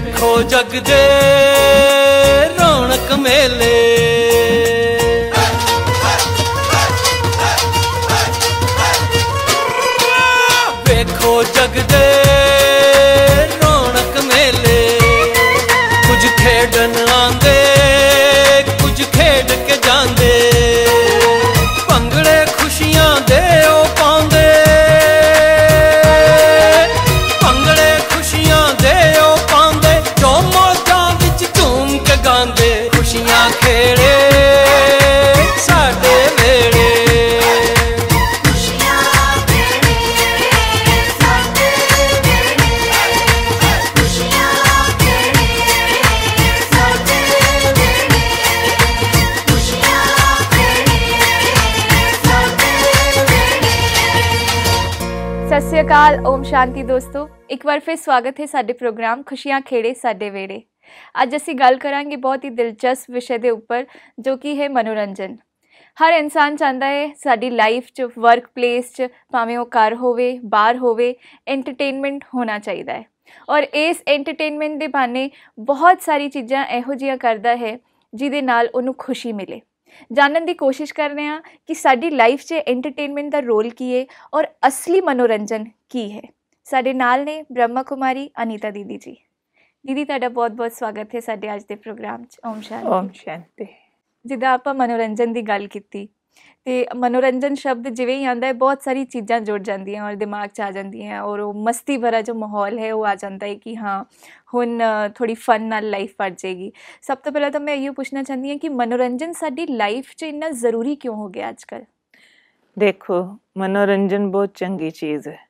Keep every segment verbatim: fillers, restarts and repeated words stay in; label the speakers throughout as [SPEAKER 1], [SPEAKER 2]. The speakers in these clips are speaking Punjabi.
[SPEAKER 1] ਵੇਖੋ ਜਗ ਦੇ ਰੌਣਕ ਮੇਲੇ, ਵੇਖੋ ਜਗ ਦੇ ਰੌਣਕ ਮੇਲੇ, ਕੁਝ ਖੇਡਣ ਆਂਦੇ ਕੁਝ ਖੇਡ ਕੇ ਜਾਂਦੇ, ਭੰਗੜੇ ਖੁਸ਼ੀਆਂ ਦੇ ਉਹ ਪਾਉਂਦੇ, ਭੰਗੜੇ ਖੁਸ਼ੀਆਂ ਦੇ ਉਹ ਪਾਉਂਦੇ, ਜੋ ਮੌਜਾਂ ਵਿੱਚ ਝੂਮ ਕੇ ਗਾਉਂਦੇ, ਖੁਸ਼ੀਆਂ ਖੇੜੇ ਸਾਡੇ ਵੇੜੇ।
[SPEAKER 2] सत श्री अकाल, ओम शांति दोस्तों। एक बार फिर स्वागत है साडे प्रोग्राम खुशियां खेड़े साडे वेड़े। अज असी गल करांगे बहुत ही दिलचस्प विषय के उपर, जो कि है मनोरंजन। हर इंसान चाहता है साडी लाइफ च, वर्क प्लेस च, भावें वो घर होवे बाहर होवे, एंटरटेनमेंट होना चाहिए है। और इस एंटरटेनमेंट के बहाने बहुत सारी चीज़ां इहो जिहियां करदा है जिहदे नाल उहनूं खुशी मिले। जानने की कोशिश कर रहे हैं कि साडी लाइफ च एंटरटेनमेंट का रोल की है और असली मनोरंजन की है। साडे नाल ने ब्रह्मा कुमारी अनीता दीदी जी। दीदी तुहाडा बहुत बहुत स्वागत है साडे अज के प्रोग्राम च। ओम शांति।
[SPEAKER 3] ओम शांति।
[SPEAKER 2] जिद्दां आपां मनोरंजन की गल कीती ते मनोरंजन शब्द जिवें ही आंदा है बहुत सारी चीज़ां जुड़ जांदियां और दिमाग च आ जांदियां और वो मस्ती भरा जो माहौल है वो आ जाता है कि हाँ हुण थोड़ी फन नाल लाइफ बढ़ जाएगी। सब तो पहले तो मैं ये पूछना चाहती हूँ कि मनोरंजन साडी लाइफ च इन्ना ज़रूरी क्यों हो गया आजकल? देखो,
[SPEAKER 3] मनोरंजन बहुत चंगी चीज़ है।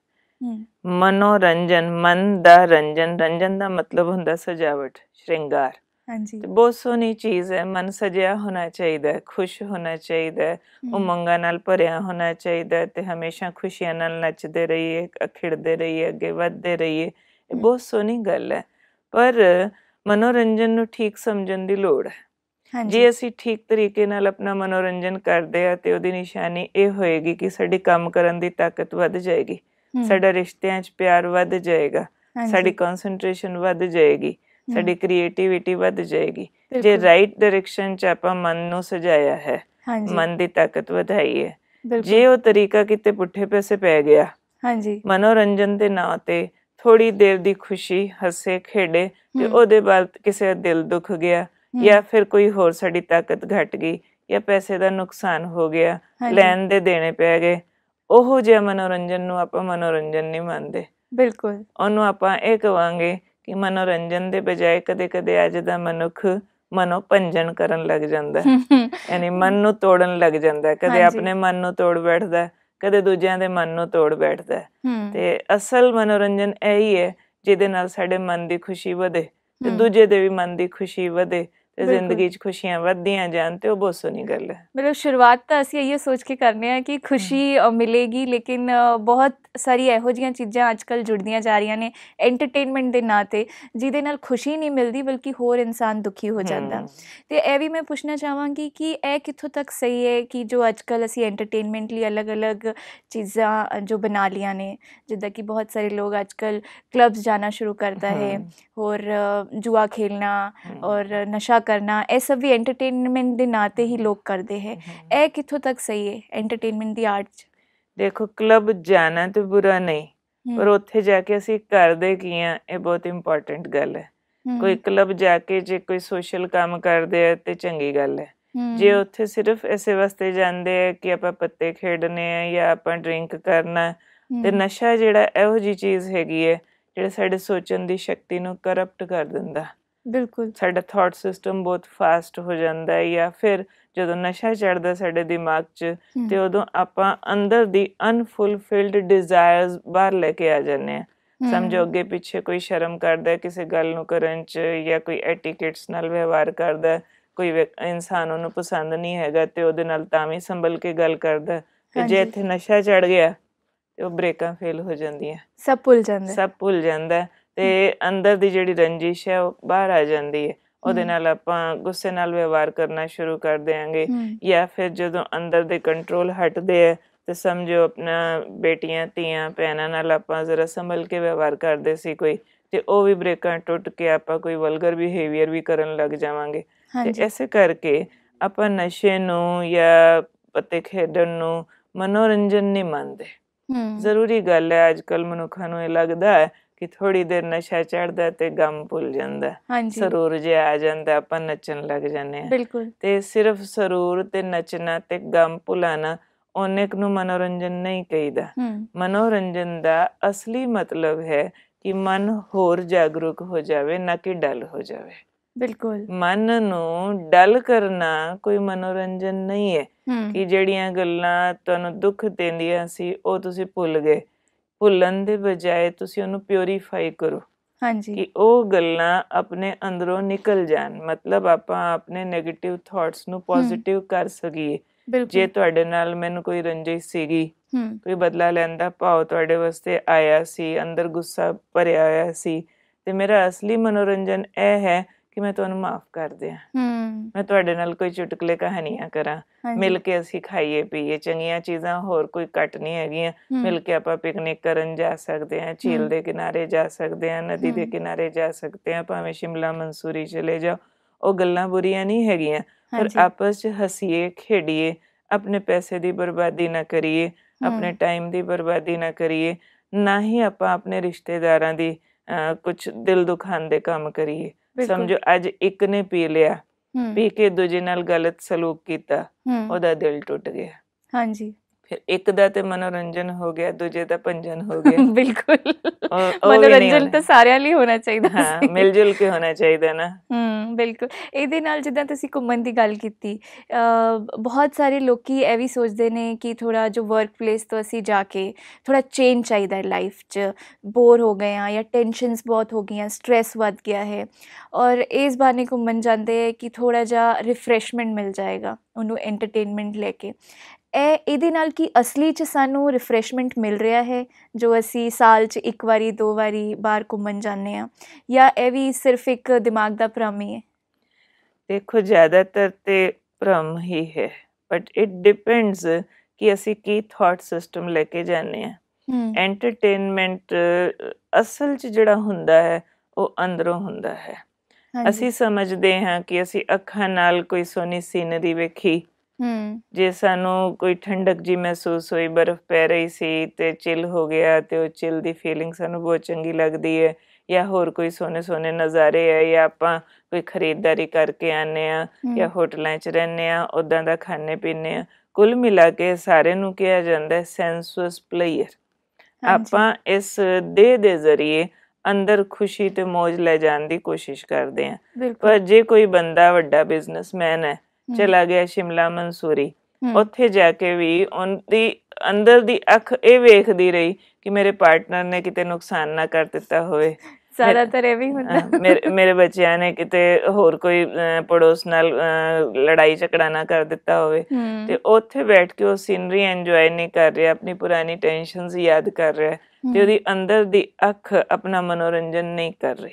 [SPEAKER 3] मनोरंजन, मन दा रंजन, रंजन दा मतलब हुंदा सजावट, श्रृंगार।
[SPEAKER 2] हाँ जी।
[SPEAKER 3] बहुत सोहनी चीज़ है। मन सजिया होना चाहिए, खुश होना चाहिए, उमंगा नाल भरिया होना चाहिए, ते हमेशा खुशियां नाल नचदे रहिए, खिड़दे रहिए, अगे वधदे रहिए। ये बहुत सोहनी गल है, पर मनोरंजन नूं ठीक समझण दी लोड़ है। हाँ जे असीं ठीक तरीके नाल अपना मनोरंजन करदे आ ते ओहदी निशानी ये होएगी कि साडी काम करन दी ताकत वध जाएगी, साडा रिश्तियां च प्यार वध जाएगा, साडी कॉन्सनट्रेशन वध जाएगी, साडी क्रिएटिविटी वध जाएगी। जे राइट डायरेक्शन च आपां मन नूं सजाया है, मन दी ताकत वधाई है। जे वो तरीका किते पुठे पैसे पै गया, हाँ जी, मनोरंजन दे नां ते थोड़ी देर दी खुशी, हसे खेडे ते ओहदे बाद किसे दा दिल दुख गया या फिर कोई होर साडी ताकत घट गई या पैसे दा नुकसान हो गया, लैन दे देने पै गए, ओहो जिहा मनोरंजन नूं आपां मनोरंजन नहीं मानदे। बिल्कुल ओहनूं आपां इह कहांगे कि मनोरंजन दे बजाय कदे कदे अज दा मनुख मनोभंजन करन लग जांदा है, यानी मन नूं तोड़न लग जांदा है। कदे अपने मन नूं तोड़ बैठदा, कदे दूजिਆਂ ਦੇ ਮਨ ਨੂੰ ਤੋੜ ਬੈਠਦਾ ਤੇ ਅਸਲ ਮਨੋਰੰਜਨ ਇਹੀ ਹੈ ਜਿਹਦੇ ਨਾਲ ਸਾਡੇ ਮਨ ਦੀ ਖੁਸ਼ੀ ਵਧੇ ਤੇ ਦੂਜੇ ਦੇ ਵੀ ਮਨ ਦੀ ਖੁਸ਼ੀ ਵਧੇ ਤੇ ਜ਼ਿੰਦਗੀ 'ਚ ਖੁਸ਼ੀਆਂ ਵੱਧਦੀਆਂ ਜਾਣ ਤੇ ਉਹ ਬਹੁਤ ਸੋਹਣੀ ਗੱਲ ਹੈ।
[SPEAKER 2] मतलब शुरुआत तो ਅਸੀਂ ਇਹ सोच के करने हैं कि खुशी मिलेगी, लेकिन बहुत ਸਾਰੀ ਇਹੋ ਜਿਹੀਆਂ ਚੀਜ਼ਾਂ ਅੱਜ ਕੱਲ੍ਹ ਜੁੜਦੀਆਂ ਜਾ ਰਹੀਆਂ ਨੇ ਐਂਟਰਟੇਨਮੈਂਟ ਦੇ ਨਾਂ 'ਤੇ, ਜਿਹਦੇ ਨਾਲ ਖੁਸ਼ੀ ਨਹੀਂ ਮਿਲਦੀ ਬਲਕਿ ਹੋਰ ਇਨਸਾਨ ਦੁਖੀ ਹੋ ਜਾਂਦਾ। ਅਤੇ ਇਹ ਵੀ ਮੈਂ ਪੁੱਛਣਾ ਚਾਹਾਂਗੀ ਕਿ ਇਹ ਕਿੱਥੋਂ ਤੱਕ ਸਹੀ ਹੈ ਕਿ ਜੋ ਅੱਜ ਕੱਲ੍ਹ ਅਸੀਂ ਐਂਟਰਟੇਨਮੈਂਟ ਲਈ ਅਲੱਗ ਅਲੱਗ ਚੀਜ਼ਾਂ ਜੋ ਬਣਾ ਲੀਆਂ ਨੇ, ਜਿੱਦਾਂ ਕਿ ਬਹੁਤ ਸਾਰੇ ਲੋਕ ਅੱਜ ਕੱਲ੍ਹ ਕਲੱਬਸ ਜਾਣਾ ਸ਼ੁਰੂ ਕਰਦਾ ਹੈ ਔਰ ਜੂਆ ਖੇਲਣਾ ਔਰ ਨਸ਼ਾ ਕਰਨਾ, ਇਹ ਸਭ ਵੀ ਐਂਟਰਟੇਨਮੈਂਟ ਦੇ ਨਾਂ 'ਤੇ ਹੀ ਲੋਕ ਕਰਦੇ ਹੈ। ਇਹ ਕਿੱਥੋਂ ਤੱਕ ਸਹੀ ਹੈ ਐਂਟਰਟੇਨਮੈਂਟ ਦੀ ਆਰਟ 'ਚ?
[SPEAKER 3] देखो, क्लब जाना तो बुरा नहीं, पर उत्थे जाके असी करदे की हां ये बहुत इंपॉर्टेंट गल है। कोई क्लब जाके जे कोई सोशल काम करदे है ते चंगी गल है। जे उत्थे सिर्फ इसे वास्ते जांदे है कि आपां पत्ते खेडने है या आपां ड्रिंक करना, ते नशा जिहड़ा इहो जी चीज़ हैगी है जिहड़ा साडे सोचण दी शक्ति नूं करप्ट कर दिंदा। बिल्कुल साडा थॉट सिस्टम बहुत फास्ट हो जाता है, या फिर ਜਦੋਂ ਨਸ਼ਾ ਚੜ੍ਹਦਾ ਸਾਡੇ ਦਿਮਾਗ 'ਚ ਤੇ ਉਦੋਂ ਆਪਾਂ ਅੰਦਰ ਦੀ ਅਨਫੁਲਫਿਲਡ ਡਿਜ਼ਾਇਰਸ ਬਾਹਰ ਲੈ ਕੇ ਆ ਜਾਂਦੇ ਹਾਂ। ਸਮਝੋ ਅੱਗੇ ਪਿੱਛੇ ਕੋਈ ਸ਼ਰਮ ਕਰਦਾ ਕਿਸੇ ਗੱਲ ਨੂੰ ਕਰਨ 'ਚ, ਜਾਂ ਕੋਈ ਐਟੀਕੇਟਸ ਨਾਲ ਵਿਵਹਾਰ ਕਰਦਾ, ਕੋਈ ਇਨਸਾਨ ਉਹਨੂੰ ਪਸੰਦ ਨਹੀਂ ਹੈਗਾ ਤੇ ਉਹਦੇ ਨਾਲ ਤਾਂ ਵੀ ਸੰਭਲ ਕੇ ਗੱਲ ਕਰਦਾ। ਤੇ ਜੇ ਇੱਥੇ ਨਸ਼ਾ ਚੜ੍ਹ ਗਿਆ ਤੇ ਉਹ ਬ੍ਰੇਕਾਂ ਫੇਲ ਹੋ ਜਾਂਦੀਆਂ, ਸਭ ਭੁੱਲ ਜਾਂਦਾ ਸਭ ਭੁੱਲ ਜਾਂਦਾ ਤੇ ਅੰਦਰ ਦੀ ਜਿਹੜੀ ਰੰਜਿਸ਼ ਹੈ ਉਹ ਬਾਹਰ ਆ ਜਾਂਦੀ ਹੈ। ਉਹਦੇ ਨਾਲ ਆਪਾਂ ਗੁੱਸੇ ਨਾਲ ਵਿਵਹਾਰ ਕਰਨਾ ਸ਼ੁਰੂ ਕਰ ਦਿਆਂਗੇ, ਜਾਂ ਫਿਰ ਜਦੋਂ ਅੰਦਰ ਦੇ ਕੰਟਰੋਲ ਹਟਦੇ ਹੈ ਤੇ ਸਮਝੋ ਆਪਣਾ ਬੇਟੀਆਂ ਧੀਆਂ ਭੈਣਾਂ ਨਾਲ ਆਪਾਂ ਜ਼ਰਾ ਸੰਭਲ ਕੇ ਵਿਵਹਾਰ ਕਰਦੇ ਸੀ, ਕੋਈ ਤੇ ਉਹ ਵੀ ਬ੍ਰੇਕਾਂ ਟੁੱਟ ਕੇ ਆਪਾਂ ਕੋਈ ਵਲਗਰ ਬਿਹੇਵੀਅਰ ਵੀ ਕਰਨ ਲੱਗ ਜਾਵਾਂਗੇ। ਤੇ ਇਸੇ ਕਰਕੇ ਆਪਾਂ ਨਸ਼ੇ ਨੂੰ ਜਾਂ ਪੱਤੇ ਖੇਡਣ ਨੂੰ ਮਨੋਰੰਜਨ ਨਹੀਂ ਮੰਨਦੇ। ਜ਼ਰੂਰੀ ਗੱਲ ਹੈ, ਅੱਜ ਕੱਲ੍ਹ ਮਨੁੱਖਾਂ ਨੂੰ ਇਹ ਲੱਗਦਾ ਹੈ ਕਿ ਥੋੜ੍ਹੀ ਦੇਰ ਨਸ਼ਾ ਚੜ੍ਹਦਾ ਤੇ ਗਮ ਭੁੱਲ ਜਾਂਦਾ, ਸਰੂਰ ਜਿਹਾ ਆ ਜਾਂਦਾ, ਆਪਾਂ ਨੱਚਣ ਲੱਗ ਜਾਂਦੇ ਹਾਂ। ਤੇ ਸਿਰਫ ਸਰੂਰ ਤੇ ਨੱਚਣਾ ਤੇ ਗਮ ਭੁਲਾਣਾ ਉਹਨੇ ਕੁ ਨੂੰ ਮਨੋਰੰਜਨ ਨਹੀਂ ਕਹੀਦਾ। ਮਨੋਰੰਜਨ ਦਾ ਅਸਲੀ ਮਤਲਬ ਹੈ ਕਿ ਮਨ ਹੋਰ ਜਾਗਰੂਕ ਹੋ ਜਾਵੇ, ਨਾ ਕਿ ਡਲ ਹੋ ਜਾਵੇ। ਬਿਲਕੁਲ, ਮਨ ਨੂੰ ਡਲ ਕਰਨਾ ਕੋਈ ਮਨੋਰੰਜਨ ਨਹੀਂ ਹੈ ਕਿ ਜਿਹੜੀਆਂ ਗੱਲਾਂ ਤੁਹਾਨੂੰ ਦੁੱਖ ਦਿੰਦੀਆਂ ਸੀ ਉਹ ਤੁਸੀਂ ਭੁੱਲ ਗਏ। ਭੁੱਲਣ ਦੇ ਬਜਾਏ ਤੁਸੀਂ ਉਹਨੂੰ ਪਿਉਰੀਫਾਈ ਕਰੋ ਕਿ ਉਹ ਗੱਲਾਂ ਆਪਣੇ ਅੰਦਰੋਂ ਨਿਕਲ ਜਾਣ। ਮਤਲਬ ਆਪਾਂ ਆਪਣੇ ਨੈਗੇਟਿਵ ਥਾਟਸ ਨੂੰ ਪੋਜ਼ਿਟਿਵ ਕਰ ਸਕੀਏ। ਜੇ ਤੁਹਾਡੇ ਨਾਲ ਮੈਨੂੰ ਕੋਈ ਰੰਜਿਸ਼ ਸੀਗੀ, ਕੋਈ ਬਦਲਾ ਲੈਣ ਦਾ ਭਾਵ ਤੁਹਾਡੇ ਵਾਸਤੇ ਆਇਆ ਸੀ, ਅੰਦਰ ਗੁੱਸਾ ਭਰਿਆ ਹੋਇਆ ਸੀ, ਤੇ ਮੇਰਾ ਅਸਲੀ ਮਨੋਰੰਜਨ ਇਹ ਹੈ ਕਿ ਮੈਂ ਤੁਹਾਨੂੰ ਮਾਫ਼ ਕਰ ਦਿਆਂ, ਮੈਂ ਤੁਹਾਡੇ ਨਾਲ ਕੋਈ ਚੁਟਕਲੇ ਕਹਾਣੀਆਂ ਕਰਾਂ, ਮਿਲ ਕੇ ਅਸੀਂ ਖਾਈਏ ਪੀਏ, ਚੰਗੀਆਂ ਚੀਜ਼ਾਂ ਹੋਰ ਕੋਈ ਘੱਟ ਨਹੀਂ ਹੈਗੀਆਂ। ਮਿਲ ਕੇ ਆਪਾਂ ਪਿਕਨਿਕ ਕਰਨ ਜਾ ਸਕਦੇ ਹਾਂ, ਝੀਲ ਦੇ ਕਿਨਾਰੇ ਜਾ ਸਕਦੇ ਹਾਂ, ਨਦੀ ਦੇ ਕਿਨਾਰੇ ਜਾ ਸਕਦੇ ਹਾਂ, ਭਾਵੇਂ ਸ਼ਿਮਲਾ ਮਨਸੂਰੀ ਚਲੇ ਜਾਓ। ਉਹ ਗੱਲਾਂ ਬੁਰੀਆਂ ਨਹੀਂ ਹੈਗੀਆਂ, ਪਰ ਆਪਸ 'ਚ ਹੱਸੀਏ, ਖੇਡੀਏ, ਆਪਣੇ ਪੈਸੇ ਦੀ ਬਰਬਾਦੀ ਨਾ ਕਰੀਏ, ਆਪਣੇ ਟਾਈਮ ਦੀ ਬਰਬਾਦੀ ਨਾ ਕਰੀਏ, ਨਾ ਹੀ ਆਪਾਂ ਆਪਣੇ ਰਿਸ਼ਤੇਦਾਰਾਂ ਦੀ ਕੁਛ ਦਿਲ ਦੁਖਾਉਣ ਦੇ ਕੰਮ ਕਰੀਏ। ਸਮਝੋ ਅੱਜ ਇੱਕ ਨੇ ਪੀ ਲਿਆ, ਪੀ ਕੇ ਦੂਜੇ ਨਾਲ ਗਲਤ ਸਲੂਕ ਕੀਤਾ, ਉਹਦਾ ਦਿਲ ਟੁੱਟ ਗਿਆ। ਹਾਂਜੀ, ਫਿਰ ਇੱਕ ਦਾ ਤੇ ਮਨੋਰੰਜਨ ਹੋ ਗਿਆ, ਦੂਜੇ ਦਾ ਭੰਜਨ ਹੋ ਗਿਆ। ਬਿਲਕੁਲ, ਮਨੋਰੰਜਨ ਤਾਂ ਸਾਰਿਆਂ ਲਈ ਹੋਣਾ ਚਾਹੀਦਾ, ਹਾਂ, ਮਿਲ ਜੁਲ ਕੇ ਹੋਣਾ ਚਾਹੀਦਾ ਨਾ। ਹਮ ਬਿਲਕੁਲ। ਇਹਦੇ ਨਾਲ ਜਿੱਦਾਂ ਤੁਸੀਂ ਘੁੰਮਣ ਦੀ ਗੱਲ ਕੀਤੀ, ਬਹੁਤ ਸਾਰੇ ਲੋਕੀ ਇਹ ਵੀ ਸੋਚਦੇ ਨੇ ਕਿ ਥੋੜ੍ਹਾ ਜੋ ਵਰਕ ਪਲੇਸ ਤੋਂ ਅਸੀਂ ਜਾ ਕੇ ਥੋੜ੍ਹਾ ਚੇਂਜ ਚਾਹੀਦਾ ਹੈ ਲਾਈਫ 'ਚ, ਬੋਰ ਹੋ ਗਏ ਹਾਂ ਜਾਂ ਟੈਨਸ਼ਨਸ ਬਹੁਤ ਹੋ ਗਈਆਂ, ਸਟਰੈਸ ਵੱਧ ਗਿਆ ਹੈ, ਔਰ ਇਸ ਬਹਾਨੇ ਘੁੰਮਣ ਜਾਂਦੇ ਹੈ ਕਿ ਥੋੜ੍ਹਾ ਜਿਹਾ ਰਿਫਰੈਸ਼ਮੈਂਟ ਮਿਲ ਜਾਏਗਾ ਉਹਨੂੰ ਐਂਟਰਟੇਨਮੈਂਟ ਲੈ ਕੇ। ਇਹ ਇਹਦੇ ਨਾਲ ਕੀ ਅਸਲੀ 'ਚ ਸਾਨੂੰ ਰਿਫਰੈਸ਼ਮੈਂਟ ਮਿਲ ਰਿਹਾ ਹੈ ਜੋ ਅਸੀਂ ਸਾਲ 'ਚ ਇੱਕ ਵਾਰੀ ਦੋ ਵਾਰੀ ਬਾਹਰ ਘੁੰਮਣ ਜਾਂਦੇ ਹਾਂ, ਜਾਂ ਇਹ ਵੀ ਸਿਰਫ ਇੱਕ ਦਿਮਾਗ ਦਾ ਭਰਮ ਹੀ ਹੈ? ਦੇਖੋ, ਜ਼ਿਆਦਾਤਰ ਤੇ ਭਰਮ ਹੀ ਹੈ, ਬਟ ਇਟ ਡਿਪੈਂਡਸ ਕਿ ਅਸੀਂ ਕੀ ਥਾਟ ਸਿਸਟਮ ਲੈ ਕੇ ਜਾਂਦੇ ਹਾਂ। ਐਂਟਰਟੇਨਮੈਂਟ ਅਸਲ 'ਚ ਜਿਹੜਾ ਹੁੰਦਾ ਹੈ ਉਹ ਅੰਦਰੋਂ ਹੁੰਦਾ ਹੈ। ਅਸੀਂ ਸਮਝਦੇ ਹਾਂ ਕਿ ਅਸੀਂ ਅੱਖਾਂ ਨਾਲ ਕੋਈ ਸੋਹਣੀ ਸੀਨਰੀ ਵੇਖੀ, ਜੇ ਸਾਨੂੰ ਕੋਈ ਠੰਡਕ ਜੀ ਮਹਿਸੂਸ ਹੋਈ, ਬਰਫ਼ ਪੈ ਰਹੀ ਸੀ ਤੇ ਚਿੱਲ ਹੋ ਗਿਆ, ਤੇ ਉਹ ਚਿੱਲ ਦੀ ਫੀਲਿੰਗ ਸਾਨੂੰ ਬਹੁਤ ਚੰਗੀ ਲੱਗਦੀ ਹੈ, ਜਾਂ ਹੋਰ ਕੋਈ ਸੋਹਣੇ ਸੋਹਣੇ ਨਜ਼ਾਰੇ ਹੈ, ਜਾਂ ਆਪਾਂ ਕੋਈ ਖਰੀਦਦਾਰੀ ਕਰਕੇ ਆਉਂਦੇ ਹਾਂ, ਜਾਂ ਹੋਟਲਾਂ 'ਚ ਰਹਿੰਦੇ ਹਾਂ, ਉੱਦਾਂ ਦਾ ਖਾਂਦੇ ਪੀਂਦੇ ਹਾਂ। ਕੁੱਲ ਮਿਲਾ ਕੇ ਸਾਰੇ ਨੂੰ ਕਿਹਾ ਜਾਂਦਾ ਸੈਂਸੂਅਸ ਪਲੇਅਰ। ਆਪਾਂ ਇਸ ਦੇਹ ਦੇ ਜ਼ਰੀਏ ਅੰਦਰ ਖੁਸ਼ੀ ਤੇ ਮੌਜ ਲੈ ਜਾਣ ਦੀ ਕੋਸ਼ਿਸ਼ ਕਰਦੇ ਹਾਂ। ਪਰ ਜੇ ਕੋਈ ਬੰਦਾ ਵੱਡਾ ਬਿਜ਼ਨਸਮੈਨ ਹੈ, ਚਲਾ ਗਿਆ ਸ਼ਿਮਲਾ ਮਨਸੂਰੀ, ਉੱਥੇ ਜਾ ਕੇ ਵੀ ਉਹਦੀ ਅੰਦਰ ਦੀ ਅੱਖ ਇਹ ਵੇਖਦੀ ਰਹੀ ਕਿ ਮੇਰੇ ਪਾਰਟਨਰ ਨੇ ਕਿਤੇ ਨੁਕਸਾਨ ਨਾ ਕਰ ਦਿੱਤਾ ਹੋਵੇ, ਜ਼ਿਆਦਾਤਰ ਇਹ ਵੀ ਹੁੰਦਾ, ਮੇਰੇ ਮੇਰੇ ਬੱਚਿਆਂ ਨੇ ਕਿਤੇ ਹੋਰ ਕੋਈ ਪੜੋਸ ਨਾਲ ਲੜਾਈ ਝਗੜਾ ਨਾ ਕਰ ਦਿੱਤਾ ਹੋਵੇ, ਤੇ ਉੱਥੇ ਬੈਠ ਕੇ ਉਹ ਸੀਨਰੀ ਇੰਜੋਏ ਨਹੀਂ ਕਰ ਰਿਹਾ, ਆਪਣੀ ਪੁਰਾਣੀ ਟੈਨਸ਼ਨਸ ਯਾਦ ਕਰ ਰਿਹਾ, ਤੇ ਉਹਦੀ ਅੰਦਰ ਦੀ ਅੱਖ ਆਪਣਾ ਮਨੋਰੰਜਨ ਨਹੀਂ ਕਰ ਰਹੀ।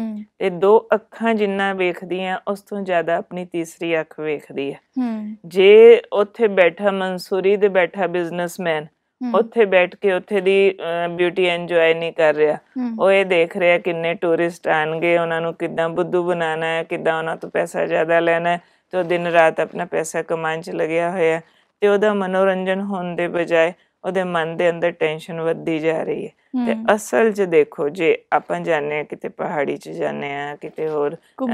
[SPEAKER 3] ਤੇ ਦੋ ਅੱਖਾਂ ਜਿੰਨਾ ਵੇਖਦੀਆਂ, ਉਸ ਤੋਂ ਜ਼ਿਆਦਾ ਆਪਣੀ ਤੀਸਰੀ ਅੱਖ ਵੇਖਦੀ ਹੈ। ਜੇ ਉੱਥੇ ਬੈਠਾ ਮਨਸੂਰੀ ਦੇ ਬੈਠਾ ਬਿਜ਼ਨਸਮੈਨ ਉੱਥੇ ਬੈਠ ਕੇ ਉੱਥੇ ਦੀ ਬਿਊਟੀ ਇੰਜੋਏ ਨਹੀਂ ਕਰ ਰਿਹਾ, ਉਹ ਇਹ ਦੇਖ ਰਿਹਾ ਕਿੰਨੇ ਟੂਰਿਸਟ ਆਉਣਗੇ, ਉਹਨਾਂ ਨੂੰ ਕਿੱਦਾਂ ਬੁੱਧੂ ਬਣਾਉਣਾ ਹੈ, ਕਿੱਦਾਂ ਉਹਨਾਂ ਤੋਂ ਪੈਸਾ ਜ਼ਿਆਦਾ ਲੈਣਾ ਹੈ, ਤੇ ਉਹ ਦਿਨ ਰਾਤ ਆਪਣਾ ਪੈਸਾ ਕਮਾਉਣ 'ਚ ਲੱਗਿਆ ਹੋਇਆ, ਤੇ ਉਹਦਾ ਮਨੋਰੰਜਨ ਹੋਣ ਦੇ ਬਜਾਏ ਉਹਦੇ ਮਨ ਦੇ ਅੰਦਰ ਟੈਨਸ਼ਨ ਵੱਧਦੀ ਜਾ ਰਹੀ ਹੈ। ਤੇ ਅਸਲ 'ਚ ਦੇਖੋ, ਜੇ ਆਪਾਂ ਜਾਂਦੇ ਹਾਂ ਕਿਤੇ ਪਹਾੜੀ 'ਚ ਜਾਂਦੇ ਹਾਂ, ਕਿਤੇ ਹੋਰ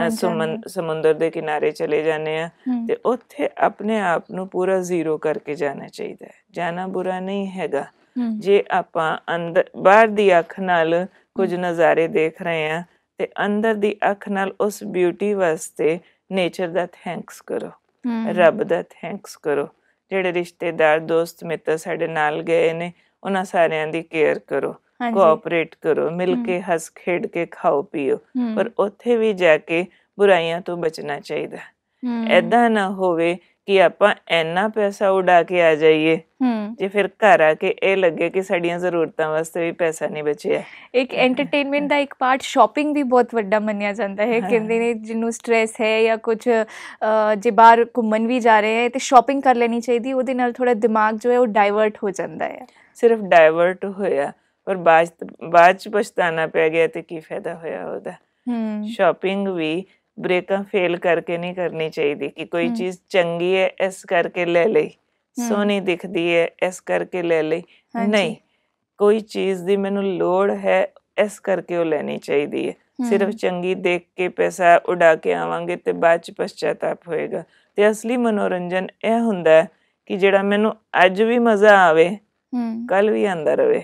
[SPEAKER 3] ਸਮੁੰਦਰ ਦੇ ਕਿਨਾਰੇ ਚਲੇ ਜਾਂਦੇ ਹਾਂ, ਤੇ ਉੱਥੇ ਆਪਣੇ ਆਪ ਨੂੰ ਪੂਰਾ ਜ਼ੀਰੋ ਕਰਕੇ ਜਾਣਾ ਚਾਹੀਦਾ ਹੈ। ਜਾਣਾ ਬੁਰਾ ਨਹੀਂ ਹੈਗਾ ਜੇ ਆਪਾਂ ਅੰਦਰ ਬਾਹਰ ਦੀ ਅੱਖ ਨਾਲ ਕੁਝ ਨਜ਼ਾਰੇ ਦੇਖ ਰਹੇ ਹਾਂ, ਤੇ ਅੰਦਰ ਦੀ ਅੱਖ ਨਾਲ ਉਸ ਬਿਊਟੀ ਵਾਸਤੇ ਨੇਚਰ ਦਾ ਥੈਂਕਸ ਕਰੋ, ਰੱਬ ਦਾ ਥੈਂਕਸ ਕਰੋ। ਜਿਹੜੇ ਰਿਸ਼ਤੇਦਾਰ ਦੋਸਤ ਮਿੱਤਰ ਸਾਡੇ ਨਾਲ ਗਏ ਨੇ, ਉਹਨਾਂ ਸਾਰਿਆਂ ਦੀ ਕੇਅਰ ਕਰੋ, ਕੋਆਪਰੇਟ ਕਰੋ, ਮਿਲ ਕੇ ਹੱਸ ਖੇਡ ਕੇ ਖਾਓ ਪੀਓ, ਪਰ ਉੱਥੇ ਵੀ ਜਾ ਕੇ ਬੁਰਾਈਆਂ ਤੋਂ ਬਚਣਾ ਚਾਹੀਦਾ। ਏਦਾਂ ਨਾ ਹੋਵੇ ਕਿ ਆਪਾਂ ਇੰਨਾ ਪੈਸਾ ਉਡਾ ਕੇ ਆ ਜਾਈਏ, ਜੇ ਫਿਰ ਘਰ ਆ ਕੇ ਇਹ ਲੱਗੇ ਕਿ ਸਾਡੀਆਂ ਜ਼ਰੂਰਤਾਂ ਵਾਸਤੇ ਵੀ ਪੈਸਾ ਨਹੀਂ ਬਚਿਆ।
[SPEAKER 2] ਇੱਕ ਐਂਟਰਟੇਨਮੈਂਟ ਦਾ ਇੱਕ ਪਾਰਟ ਸ਼ਾਪਿੰਗ ਵੀ ਬਹੁਤ ਵੱਡਾ ਮੰਨਿਆ ਜਾਂਦਾ ਹੈ। ਕਹਿੰਦੇ ਨੇ ਜਿਹਨੂੰ ਸਟਰੈਸ ਹੈ ਜਾਂ ਕੁਝ ਜੇ ਬਾਹਰ ਘੁੰਮਣ ਵੀ ਜਾ ਰਹੇ ਹੈ ਤੇ ਸ਼ਾਪਿੰਗ ਕਰ ਲੈਣੀ ਚਾਹੀਦੀ, ਉਹਦੇ ਨਾਲ ਥੋੜ੍ਹਾ ਦਿਮਾਗ ਜੋ ਹੈ ਉਹ ਡਾਇਵਰਟ ਹੋ ਜਾਂਦਾ ਹੈ।
[SPEAKER 3] ਸਿਰਫ ਡਾਇਵਰਟ ਹੋਇਆ, ਪਰ ਬਾਅਦ ਬਾਅਦ ਚ ਪਛਤਾਣਾ ਪੈ ਗਿਆ ਤੇ ਕੀ ਫਾਇਦਾ ਹੋਇਆ ਉਹਦਾ। ਸ਼ਾਪਿੰਗ ਵੀ ਬ੍ਰੇਕਾਂ ਫੇਲ ਕਰਕੇ ਨਹੀਂ ਕਰਨੀ ਚਾਹੀਦੀ ਕਿ ਕੋਈ ਚੀਜ਼ ਚੰਗੀ ਹੈ ਇਸ ਕਰਕੇ ਲੈ ਲਈ, ਸੋਹਣੀ ਦਿਖਦੀ ਹੈ ਇਸ ਕਰਕੇ ਲੈ ਲਈ, ਨਹੀਂ, ਕੋਈ ਚੀਜ਼ ਦੀ ਮੈਨੂੰ ਲੋੜ ਹੈ ਇਸ ਕਰਕੇ ਉਹ ਲੈਣੀ ਚਾਹੀਦੀ ਹੈ। ਸਿਰਫ ਚੰਗੀ ਦੇਖ ਕੇ ਪੈਸਾ ਉਡਾ ਕੇ ਆਵਾਂਗੇ ਤੇ ਬਾਅਦ ਚ ਪਛਤਾਤਾਪ ਹੋਏਗਾ। ਤੇ ਅਸਲੀ ਮਨੋਰੰਜਨ ਇਹ ਹੁੰਦਾ ਹੈ ਕਿ ਜਿਹੜਾ ਮੈਨੂੰ ਅੱਜ ਵੀ ਮਜ਼ਾ ਆਵੇ ਕੱਲ ਵੀ ਆਂਦਾ ਰਵੇ,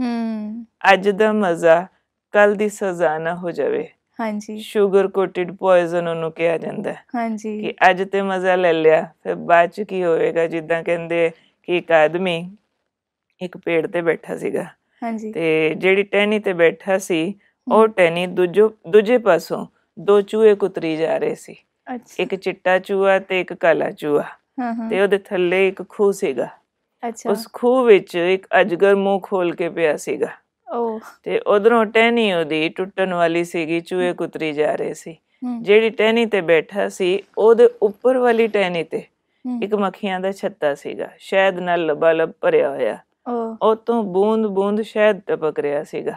[SPEAKER 3] ਅੱਜ ਦਾ ਮਜ਼ਾ ਕੱਲ ਦੀ ਸਜ਼ਾ ਨਾ ਹੋ ਜਾਵੇ। ਹਾਂਜੀ, ਸ਼ੂਗਰ ਕੋਟਿਡ ਪੋਇਜ਼ਨ ਉਹਨੂੰ ਕਿਹਾ ਜਾਂਦਾ ਹੈ। ਹਾਂਜੀ, ਕਿ ਅੱਜ ਤੇ ਮਜ਼ਾ ਲੈ ਲਿਆ ਫਿਰ ਬਾਅਦ ਚ ਕੀ ਹੋਵੇਗਾ। ਜਿੱਦਾਂ ਕਹਿੰਦੇ ਕਿ ਇੱਕ ਆਦਮੀ ਇੱਕ ਪੇੜ ਤੇ ਬੈਠਾ ਸੀਗਾ ਤੇ ਜਿਹੜੀ ਟਹਿਣੀ ਤੇ ਬੈਠਾ ਸੀ ਉਹ ਟਹਿਣੀ ਦੂਜੋ ਦੂਜੇ ਪਾਸੋਂ ਦੋ ਚੂਹੇ ਕੁਤਰੀ ਜਾ ਰਹੇ ਸੀ, ਇੱਕ ਚਿੱਟਾ ਚੂਹਾ ਤੇ ਇੱਕ ਕਾਲਾ ਚੂਹਾ, ਤੇ ਉਹਦੇ ਥੱਲੇ ਇੱਕ ਖੂਹ ਸੀਗਾ। ਉਸ ਖੂਹ ਵਿੱਚ ਇੱਕ ਅਜਗਰ ਮੂੰਹ ਖੋਲ ਕੇ ਪਿਆ ਸੀਗਾ ਤੇ ਉਧਰੋਂ ਟਹਿਣੀ ਉਹਦੀ ਟੁੱਟਣ ਵਾਲੀ ਸੀਗੀ, ਚੂਹੇ ਕੁਤਰੀ ਜਾ ਰਹੇ ਸੀ। ਜਿਹੜੀ ਟਹਿਣੀ ਤੇ ਬੈਠਾ ਸੀ ਉਹਦੇ ਉੱਪਰ ਵਾਲੀ ਟਹਿਣੀ ਤੇ ਇੱਕ ਮੱਖੀਆਂ ਦਾ ਛੱਤਾ ਸੀਗਾ, ਸ਼ਹਿਦ ਨਾਲ ਲਬਾਲਬ ਭਰਿਆ ਹੋਇਆ, ਉਹ ਤੋਂ ਬੂੰਦ ਬੂੰਦ ਸ਼ਹਿਦ ਟਪਕ ਰਿਹਾ ਸੀਗਾ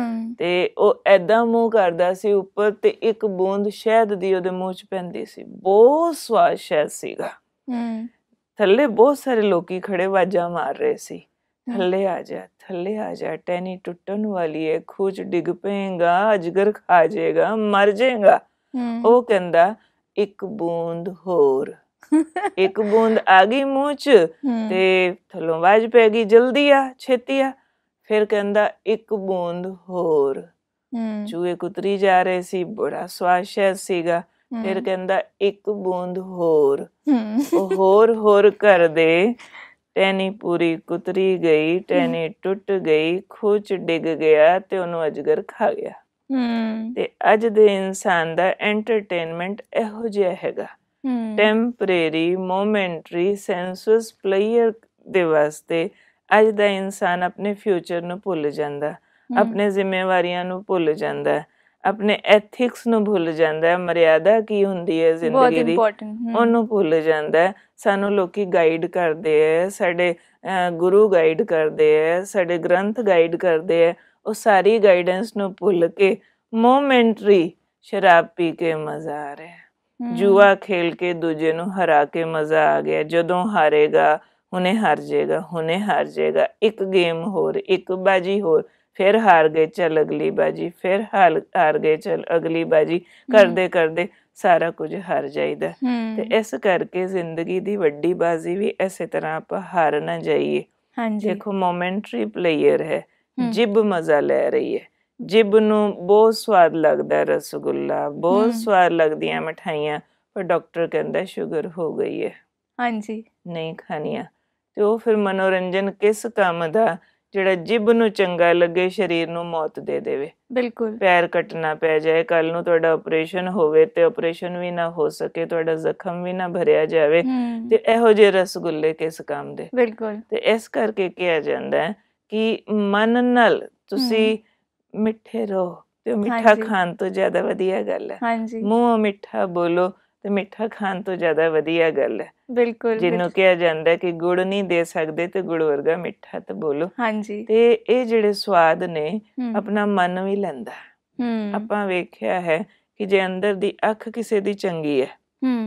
[SPEAKER 3] ਤੇ ਉਹ ਏਦਾਂ ਮੂੰਹ ਕਰਦਾ ਸੀ ਉੱਪਰ ਤੇ ਇੱਕ ਬੂੰਦ ਸ਼ਹਿਦ ਦੀ ਉਹਦੇ ਮੂੰਹ ਚ ਪੈਂਦੀ ਸੀ। ਬਹੁਤ ਸਵਾਦ ਸ਼ਹਿਦ ਸੀਗਾ। ਥੱਲੇ ਬਹੁਤ ਸਾਰੇ ਲੋਕੀ ਖੜੇ ਆਵਾਜ਼ਾਂ ਮਾਰ ਰਹੇ ਸੀ, ਥੱਲੇ ਆ ਜਾ, ਥੱਲੇ ਆ ਜਾ, ਟਹਿਣੀ ਟੁੱਟਣ ਵਾਲੀ ਹੈ, ਖੂਹ ਚ ਡਿੱਗ ਪਏਗਾ, ਅਜਗਰ ਖਾ ਜਾਏਗਾ, ਮਰ ਜਾਏਗਾ। ਉਹ ਕਹਿੰਦਾ ਇੱਕ ਬੂੰਦ ਹੋਰ। ਇੱਕ ਬੂੰਦ ਆ ਗਈ ਮੂੰਹ ਚ ਤੇ ਥੱਲੋਂ ਆਵਾਜ਼ ਪੈ ਗਈ ਜਲਦੀ ਆ, ਛੇਤੀ ਆ। ਫਿਰ ਕਹਿੰਦਾ ਇੱਕ ਬੂੰਦ ਹੋਰ। ਚੂਹੇ ਕੁਤਰੀ ਜਾ ਰਹੇ ਸੀ, ਬੜਾ ਸਵਾਦ ਸ਼ਹਿਦ ਸੀਗਾ। ਫਿਰ ਕਹਿੰਦਾ ਇੱਕ ਬੂੰਦ ਹੋਰ। ਉਹ ਹੋਰ ਹੋਰ ਕਰਦੇ ਟਹਿਣੀ ਪੂਰੀ ਕੁਤਰੀ ਗਈ, ਟਹਿਣੀ ਟੁੱਟ ਗਈ, ਖੂਹ ਚ ਡਿੱਗ ਗਿਆ ਤੇ ਉਹਨੂੰ ਅਜਗਰ ਖਾ ਗਿਆ। ਤੇ ਅੱਜ ਦੇ ਇਨਸਾਨ ਦਾ ਐਂਟਰਟੇਨਮੈਂਟ ਇਹੋ ਜਿਹਾ ਹੈਗਾ, ਟੈਂਪਰੇਰੀ, ਮੋਮੈਂਟਰੀ, ਸੈਂਸੂਅਸ ਪਲੇਅਰ ਦੇ ਵਾਸਤੇ ਅੱਜ ਦਾ ਇਨਸਾਨ ਆਪਣੇ ਫਿਊਚਰ ਨੂੰ ਭੁੱਲ ਜਾਂਦਾ, ਆਪਣੇ ਜ਼ਿੰਮੇਵਾਰੀਆਂ ਨੂੰ ਭੁੱਲ ਜਾਂਦਾ, ਆਪਣੇ ਐਥਿਕਸ ਨੂੰ ਭੁੱਲ ਜਾਂਦਾ, ਮਰਿਆਦਾ ਕੀ ਹੁੰਦੀ ਹੈ ਜ਼ਿੰਦਗੀ ਦੀ ਉਹਨੂੰ ਭੁੱਲ ਜਾਂਦਾ। ਸਾਨੂੰ ਲੋਕੀ ਗਾਈਡ ਕਰਦੇ ਹੈ, ਸਾਡੇ ਗੁਰੂ ਗਾਈਡ ਕਰਦੇ ਹੈ, ਸਾਡੇ ਗ੍ਰੰਥ ਗਾਈਡ ਕਰਦੇ ਹੈ, ਉਹ ਸਾਰੀ ਗਾਈਡੈਂਸ ਨੂੰ ਭੁੱਲ ਕੇ ਮੋਮੈਂਟਰੀ ਸ਼ਰਾਬ ਪੀ ਕੇ ਮਜ਼ਾ ਆ ਰਿਹਾ, ਜੂਆ ਖੇਲ ਕੇ ਦੂਜੇ ਨੂੰ ਹਰਾ ਕੇ ਮਜ਼ਾ ਆ ਗਿਆ। ਜਦੋਂ ਹਾਰੇਗਾ ਹੁਣੇ ਹਾਰ ਜਾਏਗਾ, ਹੁਣੇ ਹਾਰ ਜਾਏਗਾ, ਇੱਕ ਗੇਮ ਹੋਰ, ਇੱਕ ਬਾਜੀ ਹੋਰ, ਫਿਰ ਹਾਰ ਗਏ, ਚੱਲ ਅਗਲੀ ਬਾਜੀ, ਫਿਰ ਹਾਰ ਹਾਰ ਗਏ, ਚੱਲ ਅਗਲੀ ਬਾਜੀ, ਕਰਦੇ ਕਰਦੇ ਸਾਰਾ ਕੁਝ ਹਾਰ ਜਾਈਦਾ। ਤੇ ਇਸ ਕਰਕੇ ਜ਼ਿੰਦਗੀ ਦੀ ਵੱਡੀ ਬਾਜ਼ੀ ਵੀ ਇਸੇ ਤਰ੍ਹਾਂ ਆਪਾਂ ਹਾਰ ਨਾ ਜਾਈਏ। ਦੇਖੋ ਮੋਮੈਂਟਰੀ ਪਲੇਅਰ ਹੈ, ਜਿਬ ਮਜ਼ਾ ਲੈ ਰਹੀ ਹੈ, ਜਿਬ ਨੂੰ ਬਹੁਤ ਸਵਾਦ ਲੱਗਦਾ ਰਸਗੁੱਲਾ, ਬਹੁਤ ਸਵਾਦ ਲੱਗਦੀਆਂ ਮਿਠਾਈਆਂ, ਪਰ ਡਾਕਟਰ ਕਹਿੰਦਾ ਸ਼ੂਗਰ ਹੋ ਗਈ ਹੈ, ਹਾਂਜੀ ਨਹੀਂ ਖਾਣੀਆਂ। ਤੇ ਉਹ ਫਿਰ ਮਨੋਰੰਜਨ ਕਿਸ ਕੰਮ ਦਾ ਜਿਹੜਾ ਜਿਬ ਨੂੰ ਚੰਗਾ ਲੱਗੇ, ਸਰੀਰ ਨੂੰ ਮੌਤ ਦੇ ਦੇਵੇ। ਬਿਲਕੁਲ, ਪੈਰ ਕੱਟਣਾ ਪੈ ਜਾਏ, ਕੱਲ ਨੂੰ ਤੁਹਾਡਾ ਆਪਰੇਸ਼ਨ ਹੋਵੇ ਤੇ ਆਪਰੇਸ਼ਨ ਵੀ ਨਾ ਹੋ ਸਕੇ, ਤੁਹਾਡਾ ਜ਼ਖਮ ਵੀ ਨਾ ਭਰਿਆ ਜਾਵੇ, ਤੇ ਇਹੋ ਜਿਹੇ ਰਸਗੁੱਲੇ ਕਿਸ ਕੰਮ ਦੇ। ਬਿਲਕੁਲ, ਤੇ ਇਸ ਕਰਕੇ ਕਿਹਾ ਜਾਂਦਾ ਹੈ ਕਿ ਮਨ ਨਾਲ ਤੁਸੀਂ ਮਿੱਠੇ ਰਹੋ ਤੇ ਮਿੱਠਾ ਖਾਣ ਤੋਂ ਜ਼ਿਆਦਾ ਵਧੀਆ ਗੱਲ ਹੈ। ਮੂੰਹੋਂ ਮਿੱਠਾ ਬੋਲੋ ਤੇ ਮਿੱਠਾ ਖਾਣ ਤੋਂ ਜ਼ਿਆਦਾ ਵਧੀਆ ਗੱਲ ਹੈ। ਬਿਲਕੁਲ, ਜਿਹਨੂੰ ਕਿਹਾ ਜਾਂਦਾ ਕਿ ਗੁੜ ਨਹੀਂ ਦੇ ਸਕਦੇ ਤੇ ਗੁੜ ਵਰਗਾ ਮਿੱਠਾ ਤੇ ਬੋਲੋ। ਹਾਂਜੀ, ਤੇ ਇਹ ਜਿਹੜੇ ਸਵਾਦ ਨੇ ਆਪਣਾ ਮਨ ਵੀ ਲੈਂਦਾ। ਆਪਾਂ ਵੇਖਿਆ ਹੈ ਕਿ ਜੇ ਅੰਦਰ ਦੀ ਅੱਖ ਕਿਸੇ ਦੀ ਚੰਗੀ ਹੈ,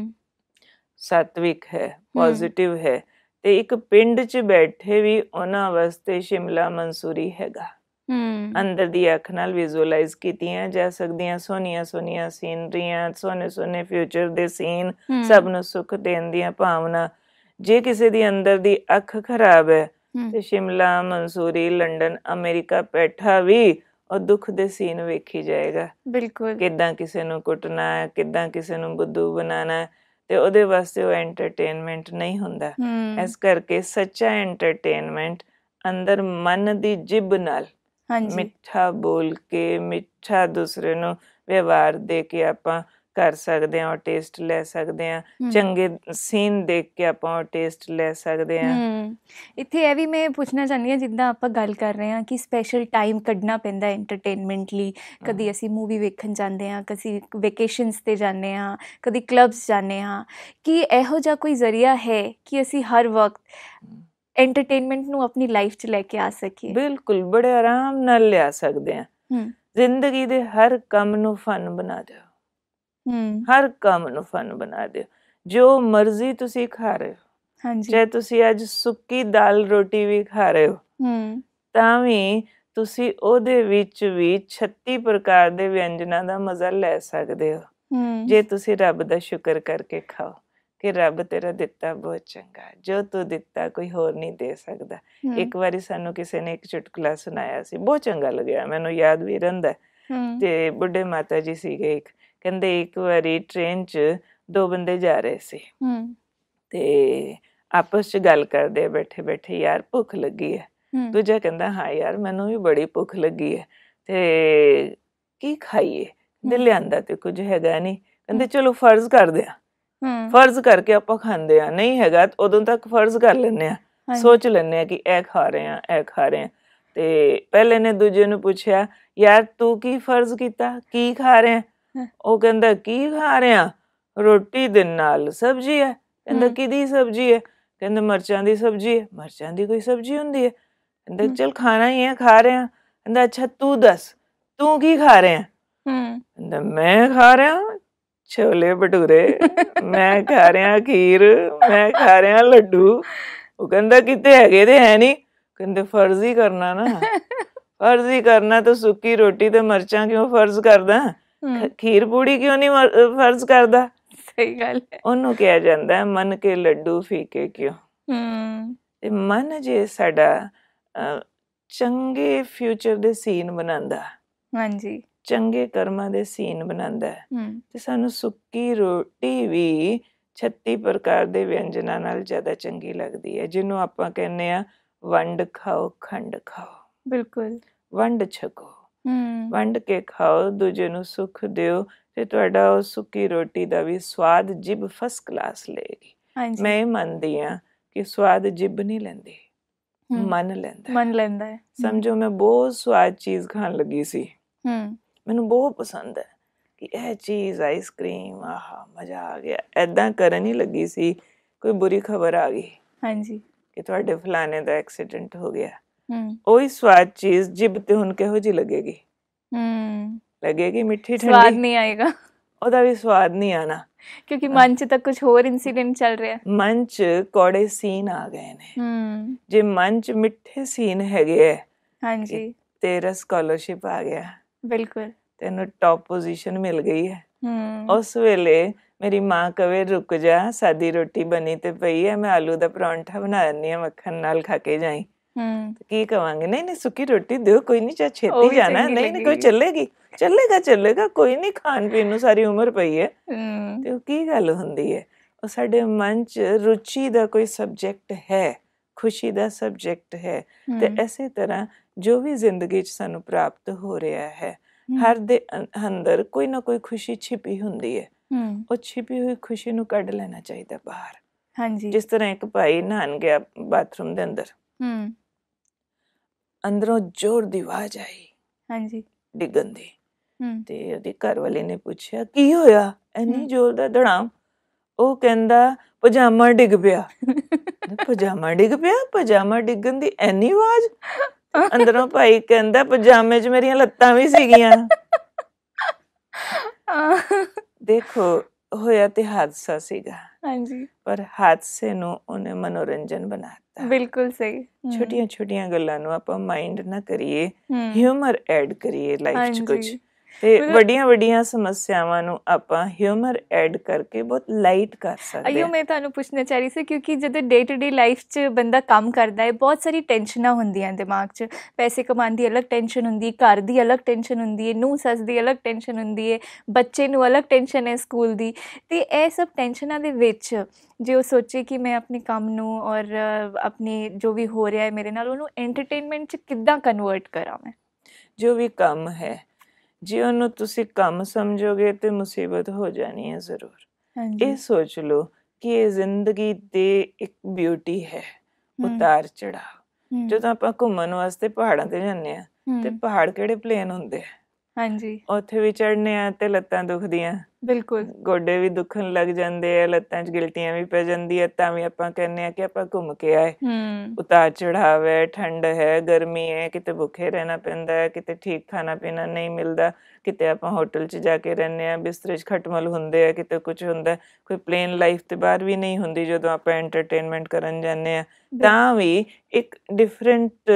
[SPEAKER 3] ਸਾਤਵਿਕ ਹੈ, ਪੋਜ਼ਿਟਿਵ ਹੈ, ਤੇ ਇੱਕ ਪਿੰਡ ਚ ਬੈਠੇ ਵੀ ਉਹਨਾਂ ਵਾਸਤੇ ਸ਼ਿਮਲਾ ਮਨਸੂਰੀ ਹੈਗਾ। ਅੰਦਰ ਦੀ ਅੱਖ ਨਾਲ ਵਿਜ਼ੂਅਲਾਈਜ਼ ਕੀਤੀਆਂ ਜਾ ਸਕਦੀਆਂ ਸੋਹਣੀਆਂ ਸੋਹਣੀਆਂ ਸੀਨਰੀਆਂ, ਸੋਹਣੇ ਸੋਹਣੇ ਫਿਊਚਰ ਦੇ ਸੀਨ, ਸਭ ਨੂੰ ਸੁੱਖ ਦੇਣ ਦੀਆਂ ਭਾਵਨਾ। ਜੇ ਕਿਸੇ ਦੀ ਅੰਦਰ ਦੀ ਅੱਖ ਖਰਾਬ ਹੈ ਤੇ ਸ਼ਿਮਲਾ ਮਨਸੂਰੀ, ਲੰਡਨ, ਅਮਰੀਕਾ ਬੈਠਾ ਵੀ ਉਹ ਦੁੱਖ ਦੇ ਸੀਨ ਵੇਖੀ ਜਾਏਗਾ। ਬਿਲਕੁਲ, ਕਿੱਦਾਂ ਕਿਸੇ ਨੂੰ ਕੁੱਟਣਾ ਹੈ, ਕਿੱਦਾਂ ਕਿਸੇ ਨੂੰ ਬੁੱਧੂ ਬਣਾਉਣਾ, ਤੇ ਉਹਦੇ ਵਾਸਤੇ ਉਹ ਐਂਟਰਟੇਨਮੈਂਟ ਨਹੀਂ ਹੁੰਦਾ। ਇਸ ਕਰਕੇ ਸੱਚਾ ਐਂਟਰਟੇਨਮੈਂਟ ਅੰਦਰ ਮਨ ਦੀ ਜਿਬ ਨਾਲ ਮਿੱਠਾ ਬੋਲ ਕੇ, ਮਿੱਠਾ ਦੂਸਰੇ ਨੂੰ ਵਿਵਹਾਰ ਦੇ ਕੇ ਆਪਾਂ ਕਰ ਸਕਦੇ ਹਾਂ, ਟੇਸਟ ਲੈ ਸਕਦੇ ਹਾਂ। ਚੰਗੇ ਸੀਨ ਦੇਖ ਕੇ ਆਪਾਂ ਉਹ ਟੇਸਟ ਲੈ ਸਕਦੇ ਹਾਂ।
[SPEAKER 2] ਇੱਥੇ ਇਹ ਵੀ ਮੈਂ ਪੁੱਛਣਾ ਚਾਹੁੰਦੀ ਹਾਂ, ਜਿੱਦਾਂ ਆਪਾਂ ਗੱਲ ਕਰ ਰਹੇ ਹਾਂ ਕਿ ਸਪੈਸ਼ਲ ਟਾਈਮ ਕੱਢਣਾ ਪੈਂਦਾ ਐਂਟਰਟੇਨਮੈਂਟ ਲਈ। ਕਦੀ ਅਸੀਂ ਮੂਵੀ ਵੇਖਣ ਜਾਂਦੇ ਹਾਂ, ਕਦੀ ਵੇਕੇਸ਼ਨਸ 'ਤੇ ਜਾਂਦੇ ਹਾਂ, ਕਦੀ ਕਲੱਬਸ ਜਾਂਦੇ ਹਾਂ। ਕੀ ਇਹੋ ਜਿਹਾ ਕੋਈ ਜ਼ਰੀਆ ਹੈ ਕਿ ਅਸੀਂ ਹਰ ਵਕਤ एंटरटेनमेंट ਨੂੰ ਆਪਣੀ ਲਾਈਫ 'ਚ ਲੈ ਕੇ ਆ ਸਕੀਏ।
[SPEAKER 3] ਬਿਲਕੁਲ, ਬੜੇ ਆਰਾਮ ਨਾਲ ਲਿਆ ਸਕਦੇ ਹਾਂ। ਜ਼ਿੰਦਗੀ ਦੇ ਹਰ ਕੰਮ ਨੂੰ ਫਨ ਬਣਾ ਦਿਓ, ਹਰ ਕੰਮ ਨੂੰ ਫਨ ਬਣਾ ਦਿਓ। ਜੋ ਮਰਜ਼ੀ ਤੁਸੀਂ ਖਾ ਰਹੇ ਹੋ, ਚਾਹੇ ਤੁਸੀਂ ਅੱਜ ਸੁੱਕੀ ਦਾਲ ਰੋਟੀ ਵੀ ਖਾ ਰਹੇ ਹੋ, ਤਾਂ ਵੀ ਤੁਸੀਂ ਉਹਦੇ ਵਿੱਚ ਵੀ ਛੱਤੀ ਪ੍ਰਕਾਰ ਦੇ ਵਿਅੰਜਨਾਂ ਦਾ ਮਜ਼ਾ ਲੈ ਸਕਦੇ ਹੋ, ਜੇ ਤੁਸੀਂ ਰੱਬ ਦਾ ਸ਼ੁਕਰ ਕਰਕੇ ਖਾਓ ਕਿ ਰੱਬ ਤੇਰਾ ਦਿੱਤਾ ਬਹੁਤ ਚੰਗਾ, ਜੋ ਤੂੰ ਦਿੱਤਾ ਕੋਈ ਹੋਰ ਨਹੀਂ ਦੇ ਸਕਦਾ। ਇੱਕ ਵਾਰੀ ਸਾਨੂੰ ਕਿਸੇ ਨੇ ਇੱਕ ਚੁਟਕਲਾ ਸੁਣਾਇਆ ਸੀ, ਬਹੁਤ ਚੰਗਾ ਲੱਗਿਆ, ਮੈਨੂੰ ਯਾਦ ਵੀ ਰਹਿੰਦਾ। ਤੇ ਬੁੱਢੇ ਮਾਤਾ ਜੀ ਸੀਗੇ, ਇੱਕ ਕਹਿੰਦੇ ਇੱਕ ਵਾਰੀ ਟ੍ਰੇਨ 'ਚ ਦੋ ਬੰਦੇ ਜਾ ਰਹੇ ਸੀ ਤੇ ਆਪਸ 'ਚ ਗੱਲ ਕਰਦੇ ਬੈਠੇ ਬੈਠੇ, ਯਾਰ ਭੁੱਖ ਲੱਗੀ ਹੈ। ਦੂਜਾ ਕਹਿੰਦਾ ਹਾਂ ਯਾਰ ਮੈਨੂੰ ਵੀ ਬੜੀ ਭੁੱਖ ਲੱਗੀ ਹੈ, ਤੇ ਕੀ ਖਾਈਏ? ਕਹਿੰਦੇ ਲਿਆਂਦਾ ਤੇ ਕੁਝ ਹੈਗਾ ਨਹੀਂ। ਕਹਿੰਦੇ ਚਲੋ ਫਰਜ਼ ਕਰਦੇ ਆ, ਫਰਜ਼ ਕਰਕੇ ਆਪਾਂ ਖਾਂਦੇ ਆ, ਨਹੀਂ ਹੈਗਾ ਉਦੋਂ ਤੱਕ ਫਰਜ਼ ਕਰ ਲੈਂਦੇ ਆ, ਸੋਚ ਲੈਂਦੇ ਆ ਕਿ ਇਹ ਖਾ ਰਹੇ ਆ ਇਹ ਖਾ ਰਹੇ ਆ। ਤੇ ਪਹਿਲੇ ਨੇ ਦੂਜੇ ਨੂੰ ਪੁੱਛਿਆ, ਯਾਰ ਤੂੰ ਕੀ ਫਰਜ਼ ਕੀਤਾ, ਕੀ ਖਾ ਰਿਹਾ? ਉਹ ਕਹਿੰਦਾ ਕੀ ਖਾ ਰਿਹਾ? ਰੋਟੀ ਦੇ ਨਾਲ ਸਬਜ਼ੀ ਹੈ। ਕਹਿੰਦਾ ਕਿਹਦੀ ਸਬਜ਼ੀ ਹੈ? ਕਹਿੰਦਾ ਮਿਰਚਾਂ ਦੀ ਸਬਜ਼ੀ ਹੈ। ਮਿਰਚਾਂ ਦੀ ਕੋਈ ਸਬਜ਼ੀ ਹੁੰਦੀ ਹੈ? ਕਹਿੰਦਾ ਚਲ ਖਾਣਾ ਹੀ ਹੈ, ਖਾ ਰਿਹਾ। ਕਹਿੰਦਾ ਅੱਛਾ ਤੂੰ ਦੱਸ ਤੂੰ ਕੀ ਖਾ ਰਿਹਾ? ਕਹਿੰਦਾ ਮੈਂ ਖਾ ਰਿਹਾ ਛੋਲੇ ਭਟੂਰੇ, ਮੈਂ ਖਾ ਰਿਹਾ ਖੀਰ, ਮੈਂ ਖਾ ਰਿਹਾ ਲੱਡੂ। ਉਹ ਕਹਿੰਦਾ ਕਿਤੇ ਹੈਗੇ ਤੇ ਹੈ ਨਹੀਂ। ਕਹਿੰਦੇ ਫਰਜ਼ ਹੀ ਕਰਨਾ ਨਾ, ਫਰਜ਼ ਹੀ ਕਰਨਾ, ਤਾਂ ਸੁੱਕੀ ਰੋਟੀ ਤੇ ਮਿਰਚਾਂ ਕਿਉਂ ਫਰਜ਼ ਕਰਦਾ, ਖੀਰ ਪੂੜੀ ਕਿਉਂ ਨਹੀਂ ਫਰਜ਼ ਕਰਦਾ?
[SPEAKER 2] ਸਹੀ ਗੱਲ ਹੈ। ਉਹਨੂੰ
[SPEAKER 3] ਕਿਹਾ ਜਾਂਦਾ ਮਨ ਕੇ ਲੱਡੂ ਫੀਕੇ ਕਿਉਂ। ਤੇ ਮਨ ਜੇ ਸਾਡਾ ਚੰਗੇ ਫਿਊਚਰ ਦੇ ਸੀਨ ਬਣਾਉਂਦਾ, ਹਾਂਜੀ, ਚੰਗੇ ਕਰਮਾਂ ਦੇ ਸੀਨ ਬਣਾਉਂਦਾ, ਤੇ ਸਾਨੂੰ ਸੁੱਕੀ ਰੋਟੀ ਵੀ ਛੱਤੀ ਪ੍ਰਕਾਰ ਦੇ ਵਿਅੰਜਨਾਂ ਨਾਲ ਜ਼ਿਆਦਾ ਚੰਗੀ ਲੱਗਦੀ ਹੈ, ਜਿਹਨੂੰ ਆਪਾਂ ਕਹਿੰਦੇ ਆ ਵੰਡ ਖਾਓ ਖੰਡ ਖਾਓ। ਬਿਲਕੁਲ, ਵੰਡ ਛਕੋ, ਵੰਡ ਕੇ ਖਾਓ, ਦੂਜੇ ਨੂੰ ਸੁੱਖ ਦਿਓ, ਤੇ ਤੁਹਾਡਾ ਉਹ ਸੁੱਕੀ ਰੋਟੀ ਦਾ ਵੀ ਸਵਾਦ ਜਿਬ ਫਸਟ ਕਲਾਸ ਲਏਗੀ। ਮੈਂ ਇਹ ਮੰਨਦੀ ਹਾਂ ਕਿ ਸਵਾਦ ਜਿਬ ਨਹੀਂ ਲੈਂਦੀ, ਮਨ ਲੈਂਦਾ, ਮਨ ਲੈਂਦਾ ਹੈ। ਸਮਝੋ ਮੈਂ ਬਹੁਤ ਸਵਾਦ ਚੀਜ਼ ਖਾਣ ਲੱਗੀ ਸੀ, ਮੈਨੂੰ ਬਹੁਤ ਪਸੰਦ ਹੈ ਕਿ ਇਹ ਚੀਜ਼ ਆਈਸਕ੍ਰੀਮ, ਆਹਾ ਮਜ਼ਾ ਆ ਗਿਆ, ਏਦਾਂ ਕਰਨ ਹੀ ਲੱਗੀ ਸੀ, ਕੋਈ ਬੁਰੀ ਖਬਰ ਆ ਗਈ, ਹਾਂਜੀ, ਕਿ ਤੁਹਾਡੇ ਫਲਾਣੇ ਦਾ ਐਕਸੀਡੈਂਟ ਹੋ ਗਿਆ। ਉਹੀ ਸਵਾਦ ਚੀਜ਼ ਜਿਬ ਤੇ ਹੁਣ ਕਿਹੋ ਜਿਹੀ ਲੱਗੇਗੀ? ਲੱਗੇਗੀ ਮਿੱਠੀ ਠੰਡੀ, ਸਵਾਦ ਨਹੀਂ ਆਏਗਾ, ਉਹਦਾ ਵੀ ਸਵਾਦ ਨਹੀਂ ਆਣਾ, ਕਿਉਂਕਿ ਮਨ ਚ ਤਾਂ ਕੁਝ ਹੋਰ ਇਨਸੀਡੈਂਟ ਚੱਲ ਰਿਹਾ, ਮਨ ਚ ਕੌੜੇ ਸੀਨ ਆ ਗਏ ਨੇ। ਜੇ ਮਨ ਚ ਮਿੱਠੇ ਸੀਨ ਹੈਗੇ ਹੈ, ਹਾਂਜੀ, ਤੇਰਾ ਸਕਾਲਰਸ਼ਿਪ ਆ ਗਿਆ, ਬਿਲਕੁਲ, ਤੈਨੂੰ ਟੌਪ ਪੋਜੀਸ਼ਨ ਮਿਲ ਗਈ ਹੈ, ਉਸ ਵੇਲੇ ਮੇਰੀ ਮਾਂ ਕਵੇ ਰੁਕ ਜਾ, ਸਾਦੀ ਰੋਟੀ ਬਣੀ ਤੇ ਪਈ ਹੈ, ਮੈਂ ਆਲੂ ਦਾ ਪਰੌਂਠਾ ਬਣਾ ਦਿੰਦੀ ਹਾਂ ਮੱਖਣ ਨਾਲ, ਖਾ ਕੇ ਜਾਈ। ਕੀ ਕਵਾਂਗੇ? ਨਹੀਂ ਨਹੀਂ ਸੁੱਕੀ ਰੋਟੀ ਦਿਓ, ਕੋਈ ਨਹੀਂ, ਚਾਹੇ ਛੇਤੀ ਜਾਣਾ, ਨਹੀਂ ਨਹੀਂ ਕੋਈ ਚੱਲੇਗੀ, ਚੱਲੇਗਾ ਚੱਲੇਗਾ, ਕੋਈ ਨਹੀਂ, ਖਾਣ ਪੀਣ ਨੂੰ ਸਾਰੀ ਉਮਰ ਪਈ ਹੈ। ਤੇ ਉਹ ਕੀ ਗੱਲ ਹੁੰਦੀ ਹੈ? ਉਹ ਸਾਡੇ ਮਨ ਚ ਰੁਚੀ ਦਾ ਕੋਈ ਸਬਜੈਕਟ ਹੈ, ਖੁਸ਼ੀ ਦਾ ਸਬਜੈਕਟ ਹੈ। ਤੇ ਇਸੇ ਤਰ੍ਹਾਂ ਜੋ ਵੀ ਜ਼ਿੰਦਗੀ ਚ ਸਾਨੂੰ ਪ੍ਰਾਪਤ ਹੋ ਰਿਹਾ ਹੈ, ਹਰ ਦੇ ਅੰਦਰ ਕੋਈ ਨਾ ਕੋਈ ਖੁਸ਼ੀ ਛਿਪੀ ਹੁੰਦੀ ਹੈ, ਉਹ ਛਿਪੀ ਹੋਈ ਖੁਸ਼ੀ ਨੂੰ ਕੱਢ ਲੈਣਾ ਚਾਹੀਦਾ ਬਾਹਰ। ਹਾਂਜੀ, ਜਿਸ ਤਰ੍ਹਾਂ ਇੱਕ ਭਾਈ ਨਹਾਣ ਗਿਆ ਬਾਥਰੂਮ ਦੇ ਅੰਦਰ, ਅੰਦਰੋਂ ਜ਼ੋਰ ਦੀ ਆਵਾਜ਼ ਆਈ, ਹਾਂਜੀ, ਡਿੱਗਣ ਦੀ, ਤੇ ਉਹਦੀ ਘਰ ਵਾਲੀ ਨੇ ਪੁੱਛਿਆ ਕੀ ਹੋਇਆ ਇੰਨੀ ਜ਼ੋਰ ਦਾ ਧੜਾਮ? ਉਹ ਕਹਿੰਦਾ ਪਜਾਮਾ ਡਿੱਗ ਪਿਆ। ਪਜਾਮਾ ਡਿੱਗ ਪਿਆ? ਪਜਾਮਾ ਡਿੱਗਣ ਦੀ ਇੰਨੀ ਆਵਾਜ਼? ਅੰਦਰੋਂ ਭਾਈ ਕਹਿੰਦਾ ਪਜਾਮੇ 'ਚ ਮੇਰੀਆਂ ਲੱਤਾਂ ਵੀ ਸੀਗੀਆਂ। ਦੇਖੋ ਹੋਇਆ ਤੇ ਹਾਦਸਾ ਸੀਗਾ, ਹਾਂਜੀ, ਪਰ ਹਾਦਸੇ ਨੂੰ ਉਹਨੇ ਮਨੋਰੰਜਨ ਬਣਾਤਾ। ਬਿਲਕੁਲ ਸਹੀ। ਛੋਟੀਆਂ ਛੋਟੀਆਂ ਗੱਲਾਂ ਨੂੰ ਆਪਾਂ ਮਾਈਂਡ ਨਾ ਕਰੀਏ, ਹਿਊਮਰ ਐਡ ਕਰੀਏ ਲਾਈਫ 'ਚ ਕੁਝ, ਤੇ ਵੱਡੀਆਂ ਵੱਡੀਆਂ ਸਮੱਸਿਆਵਾਂ ਨੂੰ ਆਪਾਂ ਹਿਊਮਰ ਐਡ ਕਰਕੇ ਬਹੁਤ ਲਾਈਟ ਕਰ ਸਕਦੇ। ਅਈਓ ਮੈਂ ਤੁਹਾਨੂੰ ਪੁੱਛਣਾ ਚਾਹ ਰਹੀ ਸੀ, ਕਿਉਂਕਿ ਜਦੋਂ ਡੇ ਟੂ ਡੇ ਲਾਈਫ 'ਚ ਬੰਦਾ ਕੰਮ ਕਰਦਾ ਹੈ, ਬਹੁਤ ਸਾਰੀ ਟੈਨਸ਼ਨਾਂ ਹੁੰਦੀਆਂ ਦਿਮਾਗ 'ਚ, ਪੈਸੇ ਕਮਾਉਣ ਦੀ ਅਲੱਗ ਟੈਨਸ਼ਨ ਹੁੰਦੀ ਹੈ, ਘਰ ਦੀ ਅਲੱਗ ਟੈਨਸ਼ਨ ਹੁੰਦੀ ਹੈ, ਨੂੰਹ ਸੱਸ ਦੀ ਅਲੱਗ ਟੈਨਸ਼ਨ ਹੁੰਦੀ ਹੈ, ਬੱਚੇ ਨੂੰ ਅਲੱਗ ਟੈਨਸ਼ਨ ਹੈ ਸਕੂਲ ਦੀ। ਅਤੇ ਇਹ ਸਭ ਟੈਨਸ਼ਨਾਂ ਦੇ ਵਿੱਚ ਜੇ ਉਹ ਸੋਚੇ ਕਿ ਮੈਂ ਆਪਣੇ ਕੰਮ ਨੂੰ ਔਰ ਆਪਣੇ ਜੋ ਵੀ ਹੋ ਰਿਹਾ ਹੈ ਮੇਰੇ ਨਾਲ, ਉਹਨੂੰ ਐਂਟਰਟੇਨਮੈਂਟ 'ਚ ਕਿੱਦਾਂ ਕਨਵਰਟ ਕਰਾਂ ਮੈਂ? ਜੋ ਵੀ ਕੰਮ ਹੈ, ਜੇ ਉਹਨੂੰ ਤੁਸੀਂ ਕੰਮ ਸਮਝੋਗੇ ਤੇ ਮੁਸੀਬਤ ਹੋ ਜਾਣੀ ਹੈ ਜ਼ਰੂਰ। ਇਹ ਸੋਚ ਲਓ ਕਿ ਇਹ ਜ਼ਿੰਦਗੀ ਦੇ ਇੱਕ ਬਿਊਟੀ ਹੈ, ਉਤਾਰ ਚੜਾਵ। ਜਦੋਂ ਆਪਾਂ ਘੁੰਮਣ ਵਾਸਤੇ ਪਹਾੜਾਂ ਤੇ ਜਾਂਦੇ ਹਾਂ, ਤੇ ਪਹਾੜ ਕਿਹੜੇ ਪਲੇਨ ਹੁੰਦੇ ਆ?
[SPEAKER 2] ਹਾਂਜੀ
[SPEAKER 3] ਉੱਥੇ ਵੀ ਚੜ੍ਹਨੇ ਆ ਤੇ ਲੱਤਾਂ ਦੁਖਦੀਆਂ,
[SPEAKER 2] ਬਿਲਕੁਲ
[SPEAKER 3] ਗੋਡੇ ਵੀ ਦੁਖਣ ਲੱਗ ਜਾਂਦੇ ਆ, ਲੱਤਾਂ 'ਚ ਗਿਲਟੀਆਂ ਵੀ ਪੈ ਜਾਂਦੀ ਹੈ, ਤਾਂ ਵੀ ਆਪਾਂ ਕਹਿੰਦੇ ਆ ਕਿ ਆਪਾਂ ਘੁੰਮ ਕੇ ਆਏ।
[SPEAKER 2] ਹੂੰ
[SPEAKER 3] ਉਤਾਰ ਚੜਾਵ ਹੈ, ਠੰਡ ਹੈ, ਗਰਮੀ ਹੈ, ਕਿਤੇ ਭੁੱਖੇ ਰਹਿਣਾ ਪੈਂਦਾ ਹੈ, ਕਿਤੇ ਠੀਕ ਖਾਣਾ ਪੀਣਾ ਨਹੀਂ ਮਿਲਦਾ, ਕਿਤੇ ਆਪਾਂ ਹੋਟਲ 'ਚ ਜਾ ਕੇ ਰਹਿੰਦੇ ਹਾਂ, ਬਿਸਤਰੇ 'ਚ ਖਟਮਲ ਹੁੰਦੇ ਆ, ਕਿਤੇ ਕੁਛ ਹੁੰਦਾ, ਕੋਈ ਪਲੇਨ ਲਾਈਫ ਤੇ ਬਾਹਰ ਵੀ ਨਹੀਂ ਹੁੰਦੀ ਜਦੋਂ ਆਪਾਂ ਐਂਟਰਟੇਨਮੈਂਟ ਕਰਨ ਜਾਂਦੇ ਹਾਂ, ਤਾਂ ਵੀ ਇੱਕ ਡਿਫਰੈਂਟ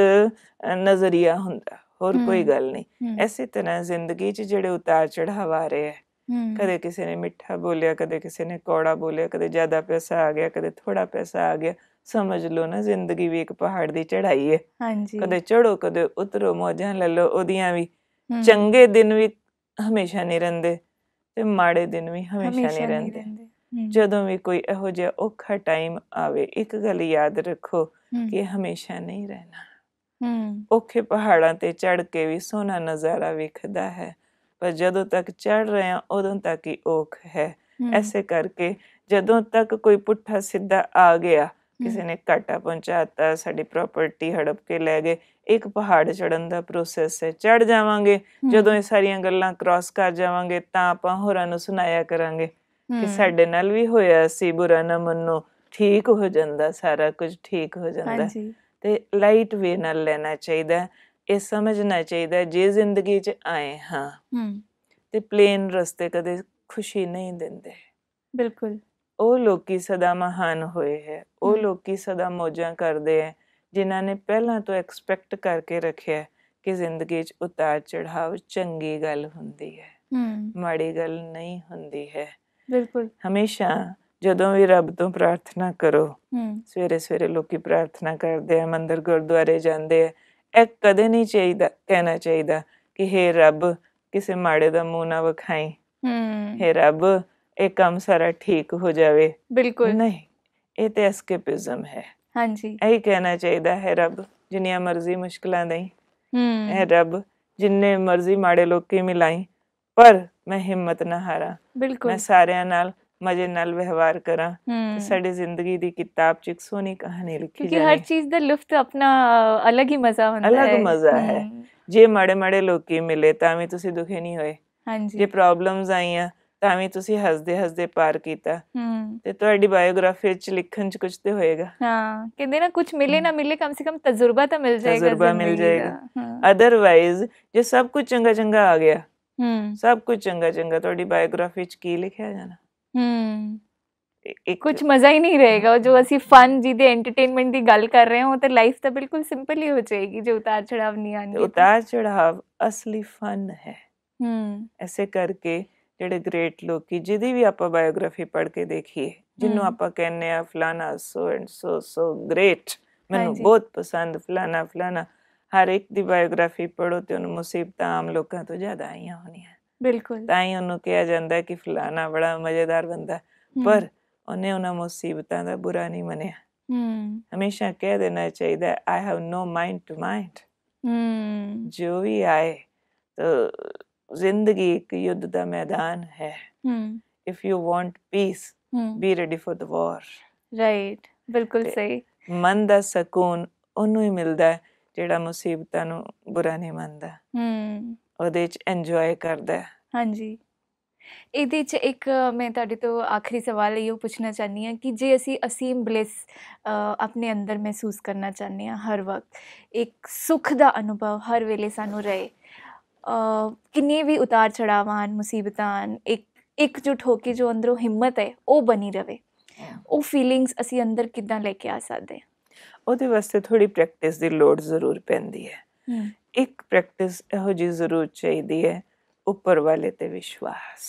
[SPEAKER 3] ਨਜ਼ਰੀਆ ਹੁੰਦਾ, ਹੋਰ ਕੋਈ ਗੱਲ ਨਹੀਂ। ਇਸੇ ਤਰ੍ਹਾਂ ਜ਼ਿੰਦਗੀ 'ਚ ਜਿਹੜੇ ਉਤਾਰ ਚੜਾਵ ਆ ਰਹੇ ਹੈ, ਕਦੇ ਕਿਸੇ ਨੇ ਮਿੱਠਾ ਬੋਲਿਆ, ਕਦੇ ਕਿਸੇ ਨੇ ਕੌੜਾ ਬੋਲਿਆ, ਕਦੇ ਜ਼ਿਆਦਾ ਪੈਸਾ ਆ ਗਿਆ, ਕਦੇ ਥੋੜਾ ਪੈਸਾ ਆ ਗਿਆ, ਸਮਝ ਲਓ ਨਾ ਜ਼ਿੰਦਗੀ ਵੀ ਇੱਕ ਪਹਾੜ ਦੀ ਚੜਾਈ ਹੈ। ਕਦੇ ਚੜੋ ਕਦੇ ਉਤਰੋ, ਮੌਜਾਂ ਲੈ ਲਓ ਉਹਦੀਆਂ ਵੀ। ਚੰਗੇ ਦਿਨ ਵੀ ਹਮੇਸ਼ਾ ਨਹੀਂ ਰਹਿੰਦੇ ਤੇ ਮਾੜੇ ਦਿਨ ਵੀ ਹਮੇਸ਼ਾ ਨਹੀਂ ਰਹਿੰਦੇ। ਜਦੋਂ ਵੀ ਕੋਈ ਇਹੋ ਜਿਹਾ ਔਖਾ ਟਾਈਮ ਆਵੇ, ਇੱਕ ਗੱਲ ਯਾਦ ਰੱਖੋ ਕਿ ਹਮੇਸ਼ਾ ਨਹੀਂ ਰਹਿਣਾ। ਔਖੇ ਪਹਾੜਾਂ ਤੇ ਚੜ ਕੇ ਵੀ ਸੋਹਣਾ ਨਜ਼ਾਰਾ ਵੇਖਦਾ ਹੈ, ਪਰ ਜਦੋਂ ਤੱਕ ਚੜ ਰਹੇ ਹਾਂ ਉਦੋਂ ਤੱਕ ਹੀ ਔਖ ਹੈ। ਐਸੇ ਕਰਕੇ ਜਦੋਂ ਤੱਕ ਕੋਈ ਪੁੱਠਾ ਸਿੱਧਾ ਆ ਗਿਆ, ਕਿਸੇ ਨੇ ਘਾਟਾ ਪਹੁੰਚਾਤਾ, ਸਾਡੀ ਪ੍ਰਾਪਰਟੀ ਹੜਪ ਕੇ ਲੈ ਗਏ, ਇੱਕ ਪਹਾੜ ਚੜ੍ਹਨ ਦਾ ਪ੍ਰੋਸੈਸ ਹੈ। ਚੜ੍ਹ ਜਾਵਾਂਗੇ, ਜਦੋਂ ਇਹ ਸਾਰੀਆਂ ਗੱਲਾਂ ਕ੍ਰਾਸ ਕਰ ਜਾਵਾਂਗੇ ਤਾਂ ਆਪਾਂ ਹੋਰਾਂ ਨੂੰ ਸੁਣਾਇਆ ਕਰਾਂਗੇ ਕਿ ਸਾਡੇ ਨਾਲ ਵੀ ਹੋਇਆ ਸੀ, ਬੁਰਾ ਨਾ ਮੰਨੋ, ਠੀਕ ਹੋ ਜਾਂਦਾ, ਸਾਰਾ ਕੁਝ ਠੀਕ ਹੋ ਜਾਂਦਾ। ਤੇ ਲਾਈਟ ਵੇ ਨਾਲ ਲੈਣਾ ਚਾਹੀਦਾ, ਇਹ ਸਮਝਣਾ ਚਾਹੀਦਾ ਜੇ ਜ਼ਿੰਦਗੀ 'ਚ ਆਏ ਹਾਂ ਤੇ ਪਲੇਨ ਰਸਤੇ ਕਦੇ ਖੁਸ਼ੀ ਨਹੀਂ ਦਿੰਦੇ। ਬਿਲਕੁਲ, ਉਹ ਲੋਕੀ ਸਦਾ ਮਹਾਨ ਹੋਏ ਹੈ, ਉਹ ਲੋਕੀ ਸਦਾ ਮੌਜਾਂ ਕਰਦੇ ਹੈ ਜਿਨ੍ਹਾਂ ਨੇ ਪਹਿਲਾਂ ਤੋਂ ਐਕਸਪੈਕਟ ਕਰਕੇ ਰੱਖਿਆ ਕਿ ਜ਼ਿੰਦਗੀ 'ਚ ਉਤਾਰ ਚੜਾਵ ਚੰਗੀ ਗੱਲ ਹੁੰਦੀ ਹੈ, ਮਾੜੀ ਗੱਲ ਨਹੀਂ ਹੁੰਦੀ ਹੈ। ਬਿਲਕੁਲ, ਹਮੇਸ਼ਾ ਜਦੋਂ ਵੀ ਰੱਬ ਤੋਂ ਪ੍ਰਾਰਥਨਾ ਕਰੋ, ਸਵੇਰੇ ਸਵੇਰੇ ਲੋਕੀ ਪ੍ਰਾਰਥਨਾ ਕਰਦੇ ਆ, ਮੰਦਿਰ ਗੁਰਦੁਆਰੇ ਜਾਂਦੇ ਆ, ਇਹ ਕਦੇ ਨਹੀਂ ਚਾਹੀਦਾ ਕਹਿਣਾ ਚਾਹੀਦਾ ਕਿ ਹੇ ਰੱਬ ਕਿਸੇ ਮਾੜੇ ਦਾ ਮੂੰਹ ਨਾ ਵਿਖਾਈ, ਹੇ ਰੱਬ ਇਹ ਕੰਮ ਸਾਰਾ ਠੀਕ ਹੋ ਜਾਵੇ। ਬਿਲਕੁਲ ਨਹੀਂ, ਇਹ ਤੇ ਐਸਕੇਪਿਜ਼ਮ ਹੈ। ਹਾਂਜੀ, ਇਹੀ ਕਹਿਣਾ ਚਾਹੀਦਾ ਹੈ ਰੱਬ ਜਿੰਨੀਆਂ ਮਰਜ਼ੀ ਮੁਸ਼ਕਿਲਾਂ ਦੇਈ, ਇਹ ਰੱਬ ਜਿੰਨੇ ਮਰਜ਼ੀ ਮਾੜੇ ਲੋਕੀ ਮਿਲਾਈ, ਪਰ ਮੈਂ ਹਿੰਮਤ ਨਾ ਹਾਰਾਂ, ਮੈਂ ਸਾਰਿਆਂ ਨਾਲ ਮਜ਼ੇ ਨਾਲ ਵਿਵਹਾਰ ਕਰਾਂ ਤੇ ਸਾਡੀ ਜ਼ਿੰਦਗੀ ਦੀ ਕਿਤਾਬ 'ਚ ਇੱਕ ਸੋਹਣੀ ਕਹਾਣੀ ਲਿਖੀ ਜਾਏ। ਹਰ ਚੀਜ਼ ਦਾ ਲੁਫਤ ਆਪਣਾ ਅਲੱਗ ਹੀ ਮਜ਼ਾ ਹੁੰਦਾ ਹੈ, ਅਲੱਗ ਮਜ਼ਾ ਹੈ। ਜੇ ਮਾੜੇ ਮਾੜੇ ਲੋਕੀ ਮਿਲੇ ਤਾਂ ਵੀ ਤੁਸੀਂ ਦੁਖੀ ਨਹੀਂ ਹੋਏ, ਜੇ ਪ੍ਰੋਬਲਮਸ ਆਈਆਂ ਤਾਂ ਵੀ ਤੁਸੀਂ ਹੱਸਦੇ ਹੱਸਦੇ ਪਾਰ ਕੀਤਾ, ਤੇ ਤੁਹਾਡੀ ਬਾਇਓਗ੍ਰਾਫੀ 'ਚ ਲਿਖਣ 'ਚ ਕੁਝ ਤੇ ਹੋਏਗਾ। ਹਾਂ, ਕਹਿੰਦੇ ਨਾ ਕੁਝ ਮਿਲੇ ਨਾ ਮਿਲੇ, ਕਮ ਸੇ ਕਮ ਤਜਰਬਾ ਤਾਂ ਮਿਲ ਜਾਏਗਾ, ਤਜਰਬਾ ਮਿਲ ਜਾਏਗਾ। ਅਦਰਵਾਈਜ਼ ਜੇ ਸਭ ਕੁਝ ਚੰਗਾ ਚੰਗਾ ਆ ਗਿਆ, ਸਭ ਕੁਝ ਚੰਗਾ ਚੰਗਾ, ਤੁਹਾਡੀ ਬਾਇਓਗ੍ਰਾਫੀ 'ਚ ਕੀ ਲਿਖਿਆ ਜਾਣਾ? ਕੁਝ ਮਜ਼ਾ ਹੀ ਨਹੀਂ ਰਹੇਗਾ। ਜੋ ਅਸੀਂ ਫਨ ਜਿਹਦੇ ਐਂਟਰਟੇਨਮੈਂਟ ਦੀ ਗੱਲ ਕਰ ਰਹੇ ਹਾਂ, ਉਹ ਤਾਂ ਲਾਈਫ ਤਾਂ ਬਿਲਕੁਲ ਸਿੰਪਲ ਹੀ ਹੋ ਜਾਏਗੀ ਜੇ ਉਤਾਰ ਚੜਾਵ ਨਹੀਂ ਆਉਣਗੇ। ਉਤਾਰ ਚੜਾਵ ਅਸਲੀ ਫਨ ਹੈ। ਐਸੇ ਕਰਕੇ ਜਿਹੜੇ ਗ੍ਰੇਟ ਲੋਕੀ ਜਿਹਦੀ ਵੀ ਆਪਾਂ ਬਾਇਓਗ੍ਰਾਫੀ ਪੜ੍ਹ ਕੇ ਦੇਖੀਏ, ਜਿਹਨੂੰ ਆਪਾਂ ਕਹਿੰਦੇ ਆ ਫਲਾਨਾ so and so so great, ਮੈਨੂੰ ਬਹੁਤ ਪਸੰਦ ਫਲਾਨਾ ਫਲਾਨਾ, ਹਰ ਇੱਕ ਦੀ ਬਾਇਓਗ੍ਰਾਫੀ ਪੜ੍ਹੋ ਤੇ ਉਹਨੂੰ ਮੁਸੀਬਤਾਂ ਆਮ ਲੋਕਾਂ ਤੋਂ ਜ਼ਿਆਦਾ ਆਈਆਂ ਹੋਣੀਆਂ। ਬਿਲਕੁਲ, ਤਾਂ ਹੀ ਉਹਨੂੰ ਕਿਹਾ ਜਾਂਦਾ ਕਿ ਫਲਾਨਾ ਬੜਾ ਮਜ਼ੇਦਾਰ ਬੰਦਾ, ਪਰ ਉਹਨੇ ਉਹਨਾਂ ਮੁਸੀਬਤਾਂ ਦਾ ਬੁਰਾ ਨਹੀਂ ਮੰਨਿਆ। ਹਮੇਸ਼ਾ ਕਹਿ ਦੇਣਾ ਚਾਹੀਦਾ I have no mind to mind, ਜੋ ਵੀ ਆਏ। ਤਾਂ ਜ਼ਿੰਦਗੀ ਇੱਕ ਯੁੱਧ ਦਾ ਮੈਦਾਨ ਹੈ। If you want peace, be ready for the war. Right, ਬਿਲਕੁਲ ਸਹੀ। ਮਨ ਦਾ ਸਕੂਨ ਉਹਨੂੰ ਹੀ ਮਿਲਦਾ ਜਿਹੜਾ ਮੁਸੀਬਤਾਂ ਨੂੰ ਬੁਰਾ ਨਹੀਂ ਮੰਨਦਾ, ਉਹਦੇ 'ਚ ਇੰਜੋਏ ਕਰਦਾ। ਹਾਂਜੀ, ਇਹਦੇ 'ਚ ਇੱਕ ਮੈਂ ਤੁਹਾਡੇ ਤੋਂ ਆਖਰੀ ਸਵਾਲ ਇਹੋ ਪੁੱਛਣਾ ਚਾਹੁੰਦੀ ਹਾਂ ਕਿ ਜੇ ਅਸੀਂ ਅਸੀਮ ਬਲਿਸ ਆਪਣੇ ਅੰਦਰ ਮਹਿਸੂਸ ਕਰਨਾ ਚਾਹੁੰਦੇ ਹਾਂ, ਹਰ ਵਕਤ ਇੱਕ ਸੁੱਖ ਦਾ ਅਨੁਭਵ ਹਰ ਵੇਲੇ ਸਾਨੂੰ ਰਹੇ, ਕਿੰਨੇ ਵੀ ਉਤਾਰ ਚੜਾਵ ਆਉਣ, ਮੁਸੀਬਤਾਂ ਆਉਣ, ਇੱਕ ਇਕਜੁੱਟ ਹੋ ਕੇ ਜੋ ਅੰਦਰੋਂ ਹਿੰਮਤ ਹੈ ਉਹ ਬਣੀ ਰਹੇ, ਉਹ ਫੀਲਿੰਗਸ ਅਸੀਂ ਅੰਦਰ ਕਿੱਦਾਂ ਲੈ ਕੇ ਆ ਸਕਦੇ? ਉਹਦੇ ਵਾਸਤੇ ਥੋੜ੍ਹੀ ਪ੍ਰੈਕਟਿਸ ਦੀ ਲੋੜ ਜ਼ਰੂਰ ਪੈਂਦੀ ਹੈ। ਇੱਕ ਪ੍ਰੈਕਟਿਸ ਇਹੋ ਜਿਹੀ ਜ਼ਰੂਰ ਚਾਹੀਦੀ ਹੈ, ਉੱਪਰ ਵਾਲੇ ਤੇ ਵਿਸ਼ਵਾਸ।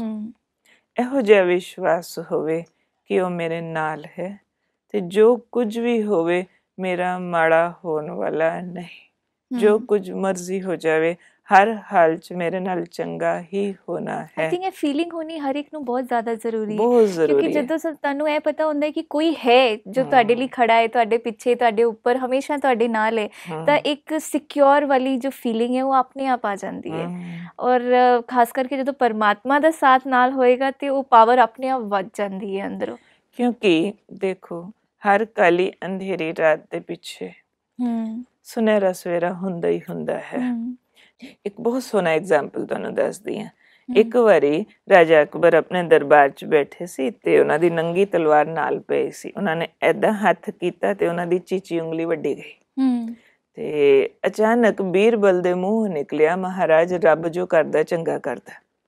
[SPEAKER 3] ਇਹੋ ਜਿਹਾ ਵਿਸ਼ਵਾਸ ਹੋਵੇ ਕਿ ਉਹ ਮੇਰੇ ਨਾਲ ਹੈ ਤੇ ਜੋ ਕੁਝ ਵੀ ਹੋਵੇ ਮੇਰਾ ਮਾੜਾ ਹੋਣ ਵਾਲਾ ਨਹੀਂ, ਜੋ ਕੁਝ ਮਰਜ਼ੀ ਹੋ ਜਾਵੇ ਹਰ ਹਾਲ 'ਚ ਮੇਰੇ ਨਾਲ ਚੰਗਾ ਹੀ ਹੋਣਾ ਹੈ। ਆਈ ਥਿੰਕ ਇਹ ਫੀਲਿੰਗ ਹੋਣੀ ਹਰ ਇੱਕ ਨੂੰ ਬਹੁਤ ਜ਼ਿਆਦਾ ਜ਼ਰੂਰੀ ਹੈ, ਕਿਉਂਕਿ ਜਦੋਂ ਤੁਹਾਨੂੰ ਇਹ ਪਤਾ ਹੁੰਦਾ ਕਿ ਕੋਈ ਹੈ ਜੋ ਤੁਹਾਡੇ ਲਈ ਖੜਾ ਹੈ, ਤੁਹਾਡੇ ਪਿੱਛੇ, ਤੁਹਾਡੇ ਉੱਪਰ, ਹਮੇਸ਼ਾ ਤੁਹਾਡੇ ਨਾਲ ਹੈ, ਤਾਂ ਇੱਕ ਸਿਕਿਉਰ ਵਾਲੀ ਜੋ ਫੀਲਿੰਗ ਹੈ ਉਹ ਆਪਣੇ ਆਪ ਆ ਜਾਂਦੀ ਹੈ। ਔਰ ਖਾਸ ਕਰਕੇ ਜਦੋਂ ਪਰਮਾਤਮਾ ਦਾ ਸਾਥ ਨਾਲ ਹੋਏਗਾ ਤੇ ਉਹ ਪਾਵਰ ਆਪਣੇ ਆਪ ਵੱਧ ਜਾਂਦੀ ਹੈ ਅੰਦਰੋਂ। ਕਿਉਂਕਿ ਦੇਖੋ, ਹਰ ਕਾਲੀ ਅੰਧੇਰੀ ਰਾਤ ਦੇ ਪਿੱਛੇ ਸੁਨਹਿਰਾ ਸਵੇਰਾ ਹੁੰਦਾ ਹੀ ਹੁੰਦਾ ਹੈ। ਇੱਕ ਬਹੁਤ ਸੋਹਣਾ ਐਗਜ਼ਾਮਪਲ ਤੁਹਾਨੂੰ ਦੱਸਦੀ ਹਾਂ। ਇੱਕ ਵਾਰੀ ਰਾਜਾ ਅਕਬਰ ਆਪਣੇ ਦਰਬਾਰ 'ਚ ਬੈਠੇ ਸੀ ਤੇ ਉਹਨਾਂ ਦੀ ਨੰਗੀ ਤਲਵਾਰ ਨਾਲ ਪਈ ਸੀ। ਉਹਨਾਂ ਨੇ ਏਦਾਂ ਹੱਥ ਕੀਤਾ ਤੇ ਉਹਨਾਂ ਦੀ ਚੀਚੀ ਉਂਗਲੀ ਵੱਢੀ ਗਈ। ਤੇ ਅਚਾਨਕ ਬੀਰਬਲ ਦੇ ਮੂੰਹ ਨਿਕਲਿਆ, ਮਹਾਰਾਜ ਰੱਬ ਜੋ ਕਰਦਾ ਚੰਗਾ ਕਰਦਾ।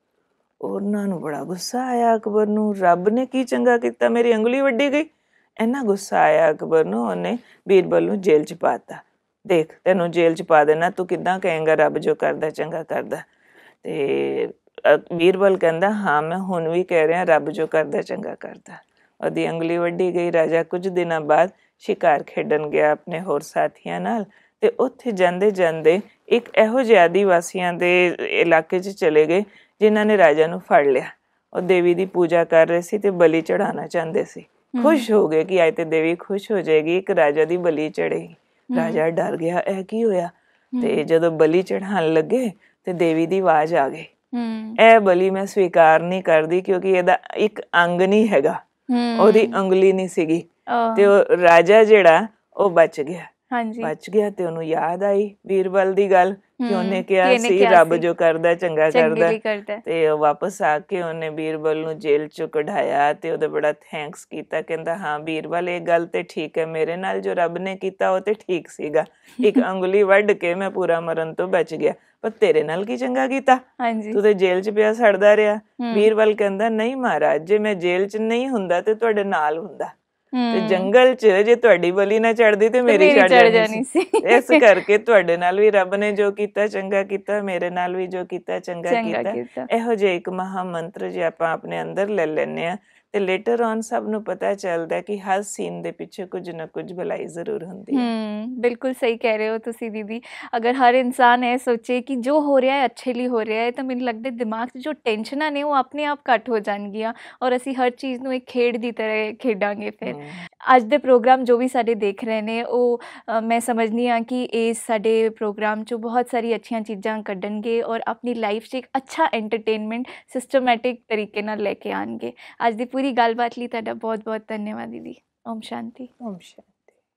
[SPEAKER 3] ਉਹਨਾਂ ਨੂੰ ਬੜਾ ਗੁੱਸਾ ਆਇਆ ਅਕਬਰ ਨੂੰ, ਰੱਬ ਨੇ ਕੀ ਚੰਗਾ ਕੀਤਾ, ਮੇਰੀ ਉਂਗਲੀ ਵੱਢੀ ਗਈ। ਇੰਨਾ ਗੁੱਸਾ ਆਇਆ ਅਕਬਰ ਨੂੰ, ਉਹਨੇ ਬੀਰਬਲ ਨੂੰ ਜੇਲ੍ਹ 'ਚ ਪਾ ਦਿੱਤਾ। ਦੇਖ ਤੈਨੂੰ ਜੇਲ੍ਹ 'ਚ ਪਾ ਦੇਣਾ, ਤੂੰ ਕਿੱਦਾਂ ਕਹੇਂਗਾ ਰੱਬ ਜੋ ਕਰਦਾ ਚੰਗਾ ਕਰਦਾ। ਤੇ ਬੀਰਬਲ ਕਹਿੰਦਾ ਹਾਂ ਮੈਂ ਹੁਣ ਵੀ ਕਹਿ ਰਿਹਾ ਰੱਬ ਜੋ ਕਰਦਾ ਚੰਗਾ ਕਰਦਾ। ਉਹਦੀ ਉਂਗਲੀ ਵੱਢੀ ਗਈ। ਰਾਜਾ ਕੁਝ ਦਿਨਾਂ ਬਾਅਦ ਸ਼ਿਕਾਰ ਖੇਡਣ ਗਿਆ ਆਪਣੇ ਹੋਰ ਸਾਥੀਆਂ ਨਾਲ, ਤੇ ਉੱਥੇ ਜਾਂਦੇ ਜਾਂਦੇ ਇੱਕ ਇਹੋ ਜਿਹੇ ਆਦੀਵਾਸੀਆਂ ਦੇ ਇਲਾਕੇ 'ਚ ਚਲੇ ਗਏ ਜਿਨ੍ਹਾਂ ਨੇ ਰਾਜਾ ਨੂੰ ਫੜ ਲਿਆ। ਉਹ ਦੇਵੀ ਦੀ ਪੂਜਾ ਕਰ ਰਹੇ ਸੀ ਤੇ ਬਲੀ ਚੜਾਉਣਾ ਚਾਹੁੰਦੇ ਸੀ। ਖੁਸ਼ ਹੋ ਗਏ ਕਿ ਅੱਜ ਤੇ ਦੇਵੀ ਖੁਸ਼ ਹੋ ਜਾਏਗੀ, ਇੱਕ ਰਾਜਾ ਦੀ ਬਲੀ ਚੜੇਗੀ। ਰਾਜਾ ਡਰ ਗਿਆ, ਇਹ ਕੀ ਹੋਇਆ। ਤੇ ਜਦੋਂ ਬਲੀ ਚੜਾਉਣ ਲੱਗੇ ਤੇ ਦੇਵੀ ਦੀ ਆਵਾਜ਼ ਆ ਗਈ, ਇਹ ਬਲੀ ਮੈਂ ਸਵੀਕਾਰ ਨਹੀਂ ਕਰਦੀ ਕਿਉਂਕਿ ਇਹਦਾ ਇੱਕ ਅੰਗ ਨਹੀਂ ਹੈਗਾ, ਉਹਦੀ ਉਂਗਲੀ ਨਹੀਂ ਸੀਗੀ। ਤੇ ਉਹ ਰਾਜਾ ਜਿਹੜਾ ਉਹ ਬਚ ਗਿਆ। ਬਚ ਗਿਆ ਤੇ ਉਹਨੂੰ ਯਾਦ ਆਈ ਬੀਰਬਲ ਦੀ ਗੱਲ ਕਿ ਉਹਨੇ ਕਿਹਾ ਸੀ ਰੱਬ ਜੋ ਕਰਦਾ ਚੰਗਾ ਕਰਦਾ। ਤੇ ਉਹ ਵਾਪਸ ਆ ਕੇ ਉਹਨੇ ਬੀਰਬਲ ਨੂੰ ਜੇਲ੍ਹ ਚੋਂ ਕਢਾਇਆ ਤੇ ਉਹਦਾ ਬੜਾ ਥੈਂਕਸ ਕੀਤਾ। ਕਹਿੰਦਾ ਹਾਂ ਬੀਰਬਲ ਇਹ ਗੱਲ ਤੇ ਠੀਕ ਹੈ, ਮੇਰੇ ਨਾਲ ਜੋ ਰੱਬ ਨੇ ਕੀਤਾ ਉਹ ਤੇ ਠੀਕ ਸੀਗਾ, ਇੱਕ ਉਂਗਲੀ ਵੱਢ ਕੇ ਮੈਂ ਪੂਰਾ ਮਰਨ ਤੋਂ ਬਚ ਗਿਆ, ਪਰ ਤੇਰੇ ਨਾਲ ਕੀ ਚੰਗਾ ਕੀਤਾ, ਤੂੰ ਤੇ ਜੇਲ੍ਹ 'ਚ ਪਿਆ ਸੜਦਾ ਰਿਹਾ। ਬੀਰਬਲ ਕਹਿੰਦਾ ਨਹੀਂ ਮਹਾਰਾਜ, ਜੇ ਮੈਂ ਜੇਲ੍ਹ 'ਚ ਨਹੀਂ ਹੁੰਦਾ ਤੇ ਤੁਹਾਡੇ ਨਾਲ ਹੁੰਦਾ, ਤੇ ਜੰਗਲ 'ਚ ਜੇ ਤੁਹਾਡੀ ਬਲੀ ਨਾ ਚੜਦੀ ਤੇ ਮੇਰੀ ਚੜ ਜਾਣੀ ਸੀ। ਇਸ ਕਰਕੇ ਤੁਹਾਡੇ ਨਾਲ ਵੀ ਰੱਬ ਨੇ ਜੋ ਕੀਤਾ ਚੰਗਾ ਕੀਤਾ, ਮੇਰੇ ਨਾਲ ਵੀ ਜੋ ਕੀਤਾ ਚੰਗਾ ਕੀਤਾ। ਇਹੋ ਜਿਹਾ ਇੱਕ ਮਹਾ ਮੰਤਰ ਜੇ ਆਪਾਂ ਆਪਣੇ ਅੰਦਰ ਲੈ ਲੈਂਦੇ ਹਾਂ ਤੇ ਲੇਟਰ ਔਨ ਸਭ ਨੂੰ ਪਤਾ ਚੱਲਦਾ ਕਿ ਹਰ ਸੀਨ ਦੇ ਪਿੱਛੇ ਕੁਝ ਨਾ ਕੁਝ ਭਲਾਈ ਜ਼ਰੂਰ ਹੁੰਦੀ ਹੈ।
[SPEAKER 2] ਬਿਲਕੁਲ ਸਹੀ ਕਹਿ ਰਹੇ ਹੋ ਤੁਸੀਂ ਦੀਦੀ। ਅਗਰ ਹਰ ਇਨਸਾਨ ਇਹ ਸੋਚੇ ਕਿ ਜੋ ਹੋ ਰਿਹਾ ਹੈ ਅੱਛੇ ਲਈ ਹੋ ਰਿਹਾ ਹੈ ਤਾਂ ਮੈਨੂੰ ਲੱਗਦਾ ਦਿਮਾਗ 'ਚ ਜੋ ਟੈਨਸ਼ਨਾਂ ਨੇ ਉਹ ਆਪਣੇ ਆਪ ਘੱਟ ਹੋ ਜਾਣਗੀਆਂ ਔਰ ਅਸੀਂ ਹਰ ਚੀਜ਼ ਨੂੰ ਇੱਕ ਖੇਡ ਦੀ ਤਰ੍ਹਾਂ ਖੇਡਾਂਗੇ। ਫਿਰ ਅੱਜ ਦੇ ਪ੍ਰੋਗਰਾਮ ਜੋ ਵੀ ਸਾਡੇ ਦੇਖ ਰਹੇ ਨੇ ਉਹ ਮੈਂ ਸਮਝਦੀ ਹਾਂ ਕਿ ਇਸ ਸਾਡੇ ਪ੍ਰੋਗਰਾਮ 'ਚੋਂ ਬਹੁਤ ਸਾਰੀ ਅੱਛੀਆਂ ਚੀਜ਼ਾਂ ਕੱਢਣਗੇ ਔਰ ਆਪਣੀ ਲਾਈਫ 'ਚ ਇੱਕ ਅੱਛਾ ਐਂਟਰਟੇਨਮੈਂਟ ਸਿਸਟਮੈਟਿਕ ਤਰੀਕੇ ਨਾਲ ਲੈ ਕੇ ਆਉਣਗੇ। ਅੱਜ ਦੀ ਪੂਰੀ ਗੱਲਬਾਤ ਲਈ ਤੁਹਾਡਾ ਬਹੁਤ ਬਹੁਤ ਧੰਨਵਾਦ ਦੀਦੀ। ਓਮ ਸ਼ਾਂਤੀ।
[SPEAKER 3] ਓਮ ਸ਼ਾਂਤੀ।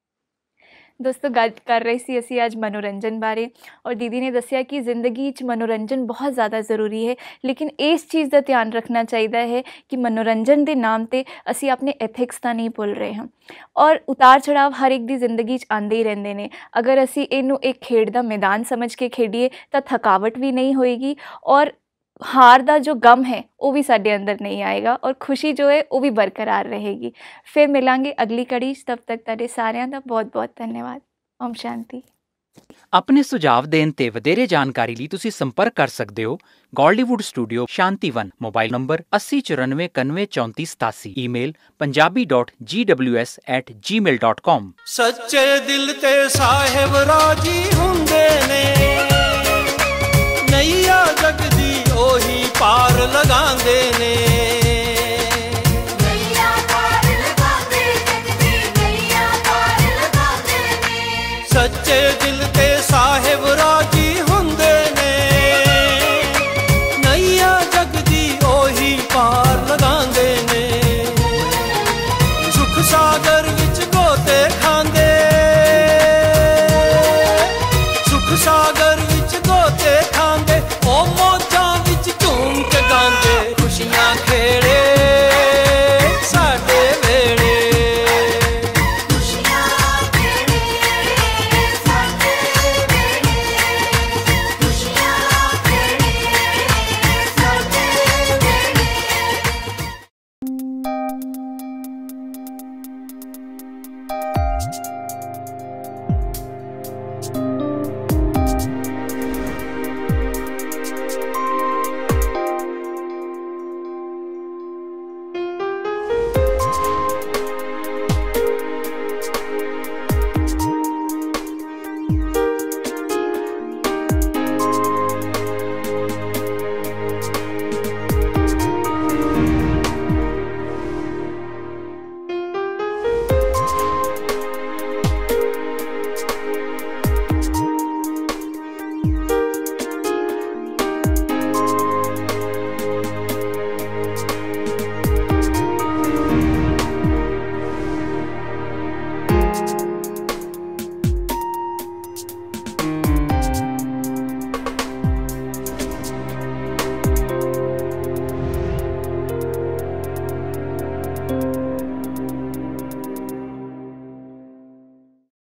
[SPEAKER 2] ਦੋਸਤੋ ਗੱਲ ਕਰ ਰਹੇ ਸੀ ਅਸੀਂ ਅੱਜ ਮਨੋਰੰਜਨ ਬਾਰੇ ਔਰ ਦੀਦੀ ਨੇ ਦੱਸਿਆ ਕਿ ਜ਼ਿੰਦਗੀ 'ਚ ਮਨੋਰੰਜਨ ਬਹੁਤ ਜ਼ਿਆਦਾ ਜ਼ਰੂਰੀ ਹੈ, ਲੇਕਿਨ ਇਸ ਚੀਜ਼ ਦਾ ਧਿਆਨ ਰੱਖਣਾ ਚਾਹੀਦਾ ਹੈ ਕਿ ਮਨੋਰੰਜਨ ਦੇ ਨਾਮ 'ਤੇ ਅਸੀਂ ਆਪਣੇ ਐਥਿਕਸ ਤਾਂ ਨਹੀਂ ਭੁੱਲ ਰਹੇ ਹਾਂ। ਔਰ ਉਤਾਰ ਚੜਾਵ ਹਰ ਇੱਕ ਦੀ ਜ਼ਿੰਦਗੀ 'ਚ ਆਉਂਦੇ ਹੀ ਰਹਿੰਦੇ ਨੇ। ਅਗਰ ਅਸੀਂ ਇਹਨੂੰ ਇੱਕ ਖੇਡ ਦਾ ਮੈਦਾਨ ਸਮਝ ਕੇ ਖੇਡੀਏ ਤਾਂ ਥਕਾਵਟ ਵੀ ਨਹੀਂ ਹੋਏਗੀ ਔਰ ਹਾਰ ਦਾ ਜੋ ਗਮ ਹੈ ਉਹ ਵੀ ਸਾਡੇ ਅੰਦਰ ਨਹੀਂ ਆਏਗਾ ਔਰ ਖੁਸ਼ੀ ਜੋ ਹੈ ਉਹ ਵੀ ਬਰਕਰਾਰ ਰਹੇਗੀ। ਫਿਰ ਮਿਲਾਂਗੇ ਅਗਲੀ ਕੜੀ 'ਚ। ਤਬ ਤੱਕ ਤੁਹਾਡੇ ਸਾਰਿਆਂ ਦਾ ਬਹੁਤ ਬਹੁਤ ਧੰਨਵਾਦ। ਓਮ ਸ਼ਾਂਤੀ।
[SPEAKER 4] ਆਪਣੇ ਸੁਝਾਅ ਦੇਣ ਤੇ ਵਧੇਰੇ ਜਾਣਕਾਰੀ ਲਈ ਤੁਸੀਂ ਸੰਪਰਕ ਕਰ ਸਕਦੇ ਹੋ Godlywood studio Shantivan. Mobile number ਅੱਸੀ ਚੁਰਾਨਵੇਂ ਇਕਾਨਵੇਂ ਚੌਂਤੀ ਸਤਾਸੀ। Email Punjabi dot G W S at Gmail dot com.
[SPEAKER 1] ਸੱਚੇ ਦਿਲ ਤੇ ਸਾਹਿਬ ਰਾਜੀ ਹੁੰਦੇ ਨੇ, ਨਈਆ ਜਗ ਦੀ ਉਹੀ ਪਾਰ ਲਗਾਉਂਦੇ ਨੇ।